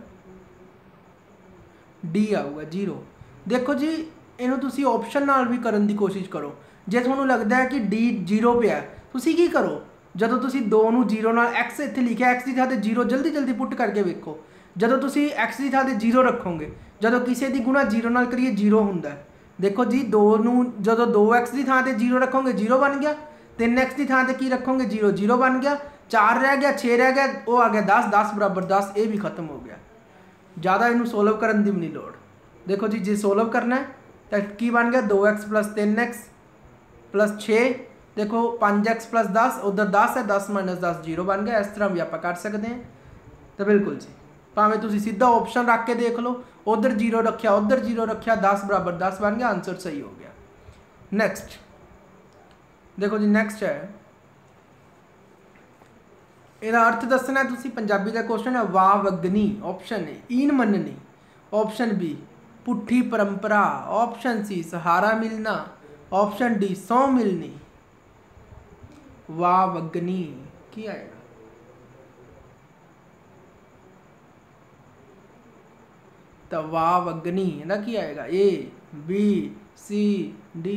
डी आऊगा 0। देखो जी इनू तुसी ऑप्शन नाल भी करने की कोशिश करो। जे तुहानू लगता है कि डी 0 पे है तुसी की करो, जदों तुसी 2 नू 0 नाल एक्स इत्थे लिखा एक्स की थां ते 0 जल्दी जल्दी पुट करके वेखो। जदों तुसी एक्स की थां ते 0 रखोगे, जदों किसी की गुणा 0 नाल करिए 0 हुंदा है। देखो जी 2 नू जदों 2x की थां ते 0 रखोगे 0 बन गया, 3x की थां ते की रखोगे 0 0 बन गया, 4 रह गया 6 रह गया, वो आ गया 10 10 बराबर 10। ये भी खत्म हो गया। ज़्यादा इनू सोल्व करने की भी नहीं लोड़। देखो जी जे सोल्व करना है तो की बन गया 2x + 3x + 6। देखो 5x + 10 उधर 10 है, 10 - 10 0 बन गया। इस तरह भी आप कर सकते हैं। तो बिल्कुल जी भावें तुम सीधा ऑप्शन रख के देख लो, उधर 0 रखा उधर 0 रखा, 10 बराबर 10 बन गया, आंसर सही हो गया। नैक्सट देखो जी नैक्सट है ਇਹਦਾ अर्थ दसना तुसी। पंजाबी का क्वेश्चन है वाह वगनी। ऑप्शन ए ईन मननी, ऑप्शन बी पुठी परंपरा, ऑप्शन सी सहारा मिलना, ऑप्शन डी सौ मिलनी। वाह वगनी की आएगा? तो वाह वगनी ना की आएगा? A B C D.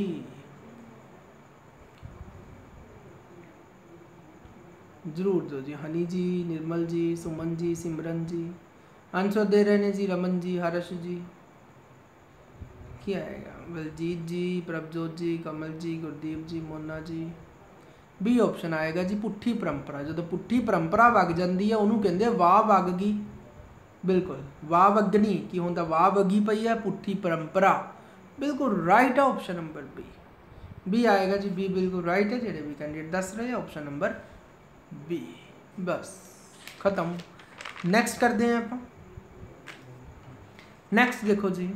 जरूर दो जी। हनी जी, निर्मल जी, सुमन जी, सिमरन जी आंसर दे रहे हैं जी। रमन जी, हर्ष जी क्या आएगा? बलजीत जी, प्रभजोत जी, कमल जी, गुरदीप जी, मोना जी। बी ऑप्शन आएगा जी पुठी परंपरा। जो पुठी परंपरा वग जाती है उन्होंने कहते वाह वग गई। बिल्कुल वाह वगनी की होंदा, वाह वगी पई है, पुठी परंपरा। बिल्कुल राइट है ऑप्शन नंबर बी। बी आएगा जी। बी बिल्कुल राइट है। जेडे भी कैंडिडेट दस रहे हैं ऑप्शन नंबर बी। बस खत्म। नैक्सट करते हैं आप। नैक्सट देखो जी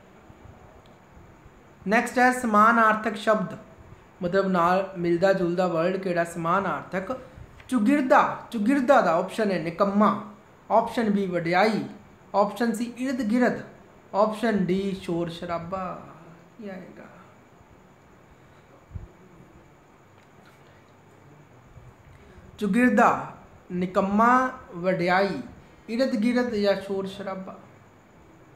नैक्सट है समानार्थक शब्द, मतलब नाल मिलता जुलता वर्ड केड़ा समानार्थक। चुगिरदा, चुगिरदा का ऑप्शन है निकम्मा, ऑप्शन बी वड्याई, ऑप्शन सी इर्द गिर्द, ऑप्शन डी शोर शराबा। ये आएगा चुगिरदा, निकम्मा, वड्याई, इर्द गिर्द या शोर शराबा।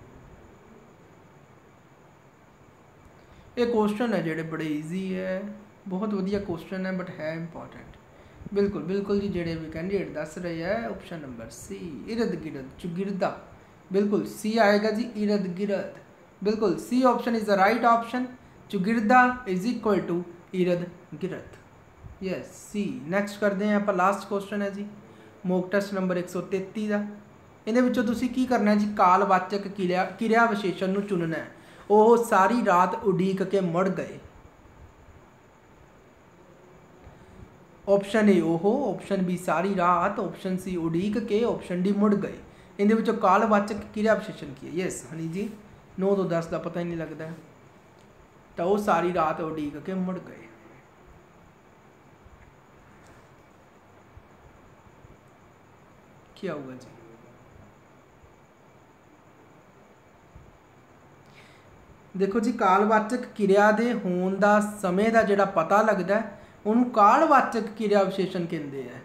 ये क्वेश्चन है जेडे बड़े ईजी है। बहुत वधिया क्वेश्चन है बट है इंपॉर्टेंट। बिल्कुल बिल्कुल जी, जेडे भी कैंडिडेट दस रहे हैं ऑप्शन नंबर सी इर्द गिर्द चुगिरदा, बिल्कुल सी आएगा जी इर्द गिर्द, बिल्कुल C option is the right option. चुगिरदा इज इक्वल टू इर्द गिर्द, यस सी। नैक्सट करते हैं आप लास्ट क्वेश्चन है जी मॉक टेस्ट नंबर 133 का। ਇਹਦੇ ਵਿੱਚੋਂ ਤੁਸੀਂ ਕੀ ਕਰਨਾ ਜੀ, ਕਾਲਵਾਚਕ ਕਿਰਿਆ ਵਿਸ਼ੇਸ਼ਣ ਨੂੰ ਚੁਣਨਾ ਹੈ। ਉਹ ਸਾਰੀ ਰਾਤ ਉਡੀਕ ਕੇ ਮੁੜ ਗਏ। ऑप्शन ए ओहो, ऑप्शन बी सारी रात, ऑप्शन सी उड़ीक के, ऑप्शन डी मुड़ गए। इनके विचों कालवाचक क्रिया विशेषण की है? यस हनी जी 9 तो 10 का पता ही नहीं लगता है, तो वो सारी रात उड़ीक के मुड़ गए। क्या होगा जी? देखो जी कालवाचक क्रिया के होने का समय का जिहड़ा पता लगता है ਉਹਨੂੰ ਕਾਲਵਾਚਕ ਕਿਰਿਆ ਵਿਸ਼ੇਸ਼ਣ ਕਹਿੰਦੇ ਆ।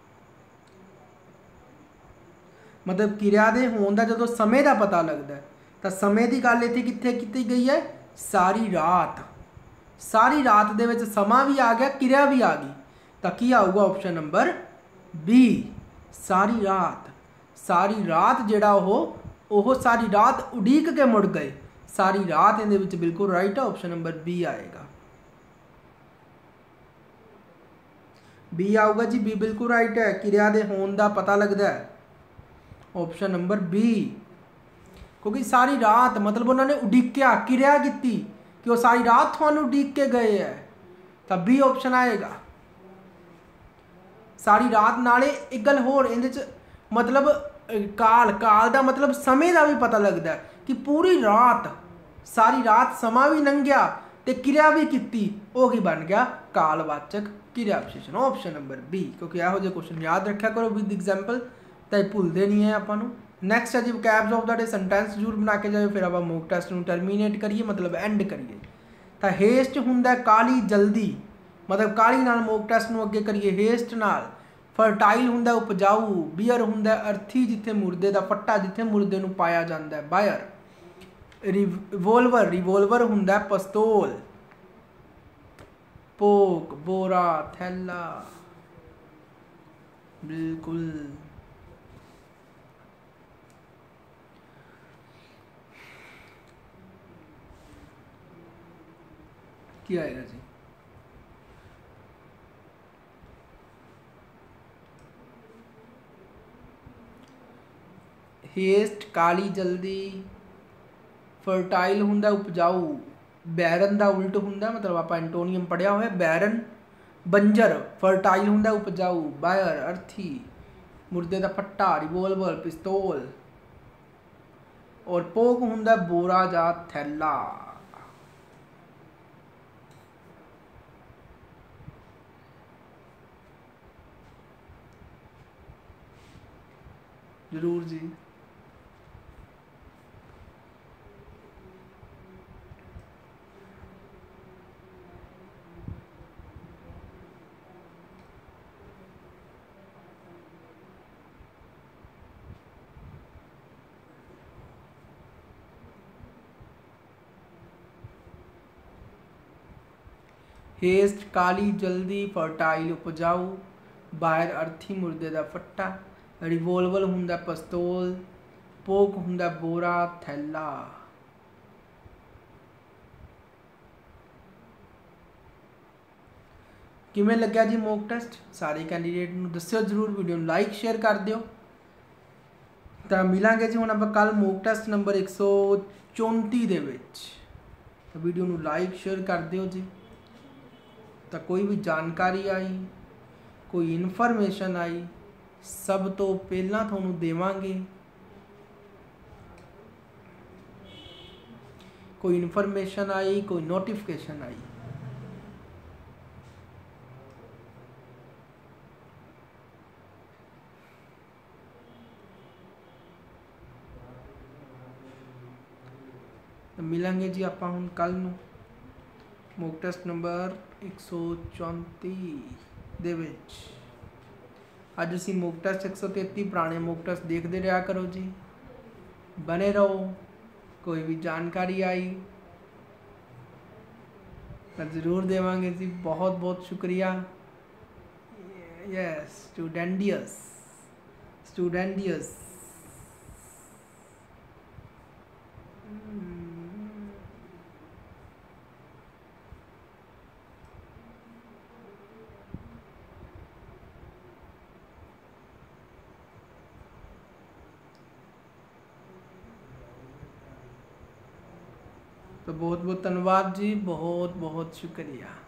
मतलब ਕਿਰਿਆ ਦੇ ਹੋਣ ਦਾ ਜਦੋਂ ਸਮੇਂ ਦਾ ਪਤਾ ਲੱਗਦਾ ਤਾਂ ਸਮੇਂ ਦੀ ਗੱਲ ਇੱਥੇ ਕਿੱਥੇ ਕੀਤੀ ਗਈ ਹੈ? ਸਾਰੀ ਰਾਤ। ਸਾਰੀ ਰਾਤ ਦੇ ਵਿੱਚ ਸਮਾਂ ਵੀ ਆ ਗਿਆ, ਕਿਰਿਆ ਵੀ ਆ ਗਈ, ਤਾਂ ਕੀ ਆਊਗਾ ਆਪਸ਼ਨ ਨੰਬਰ ਬੀ ਸਾਰੀ ਰਾਤ। ਸਾਰੀ ਰਾਤ ਜਿਹੜਾ ਉਹ ਸਾਰੀ ਰਾਤ ਉਡੀਕ ਕੇ ਮੁੜ ਗਏ। ਸਾਰੀ ਰਾਤ ਇਹਦੇ ਵਿੱਚ ਬਿਲਕੁਲ ਰਾਈਟ ਹੈ, ਆਪਸ਼ਨ ਨੰबर बी आएगा। बी आऊगा जी, बी बिल्कुल राइट है। क्रिया के होने का पता लगता है, ऑप्शन नंबर बी। क्योंकि सारी रात मतलब उन्होंने उड़ीकिया, क्रिया की कि वो सारी रात थानू उड़ीक के गए है, तो बी ऑप्शन आएगा। सारी रात नाले एक गल होर इहदे मतलब काल का मतलब समय का भी पता लगता है कि पूरी रात सारी रात समा भी लंघिया तो क्रिया भी की, वो की बन गया कालवाचक क्रिया विशेषण, ऑप्शन नंबर बी। क्योंकि यहो जो क्वेश्चन याद रखा करो विद एग्जाम्पल, तो भूलते नहीं है आपू। नैक्सट है जी cabs of the day, sentence जरूर बना के जाओ, फिर आप मॉक टेस्ट में टर्मीनेट करिए, मतलब एंड करिए। तो हेस्ट होंगे काली जल्दी, मतलब काली नाल मॉक टेस्ट में अगे करिए हेस्ट नाल। फर्टाइल होंगे उपजाऊ, बीयर होंगे अर्थी जिथे मुर्दे का फट्टा, जिथे मुर्दे को पाया जाता है बायर। रिवोल्वर होंगे पिस्तौल। पोक बोरा थैला, बिल्कुल क्या आएगा जी? हेस्ट काली जल्दी, फर्टाइल होंगे उपजाऊ, बैरन का उल्ट होंगे मतलब आप एंटोनियम पढ़िया हुआ बैरन। बंजर फर्टाइल होंगे उपजाऊ, बायर अर्थी, मुर्दे का फट्टा, रिवोल्वर पिस्तौल, और पोक होंगे बोरा जा थैला। जरूर जी। हेस्ट काली जल्दी, फर्टाइल उपजाऊ, बायर अर्थी मुर्दे का फट्टा, रिवोल्वर होंगे पिस्तौल, पोक होंगे बोरा थैला। किमें लग्या जी मॉक टेस्ट? सारे कैंडीडेट नूं दस्सिओ जरूर, वीडियो लाइक शेयर कर दिओ। तो मिलांगे जी हुण आपां कल मॉक टेस्ट नंबर 134 दे विच। तो वीडियो नूं लाइक शेयर कर दिओ जी। तो कोई भी जानकारी आई, कोई इनफॉर्मेशन आई, सब तो पहला तुहानूं देवांगे। कोई इनफॉर्मेशन आई, कोई नोटिफिकेशन आई, तो मिलेंगे जी आपां हुण कल नूं मॉक टेस्ट नंबर 134 दे विच। अज असीं मॉक टेस्ट 133 पुराने मॉक टेस्ट देखते रहा करो जी, बने रहो। कोई भी जानकारी आई ज़रूर देवांगे जी, बहुत बहुत शुक्रिया। यस, स्टूडेंटियस, स्टूडेंटियस। तो बहुत बहुत धन्यवाद जी, बहुत बहुत शुक्रिया।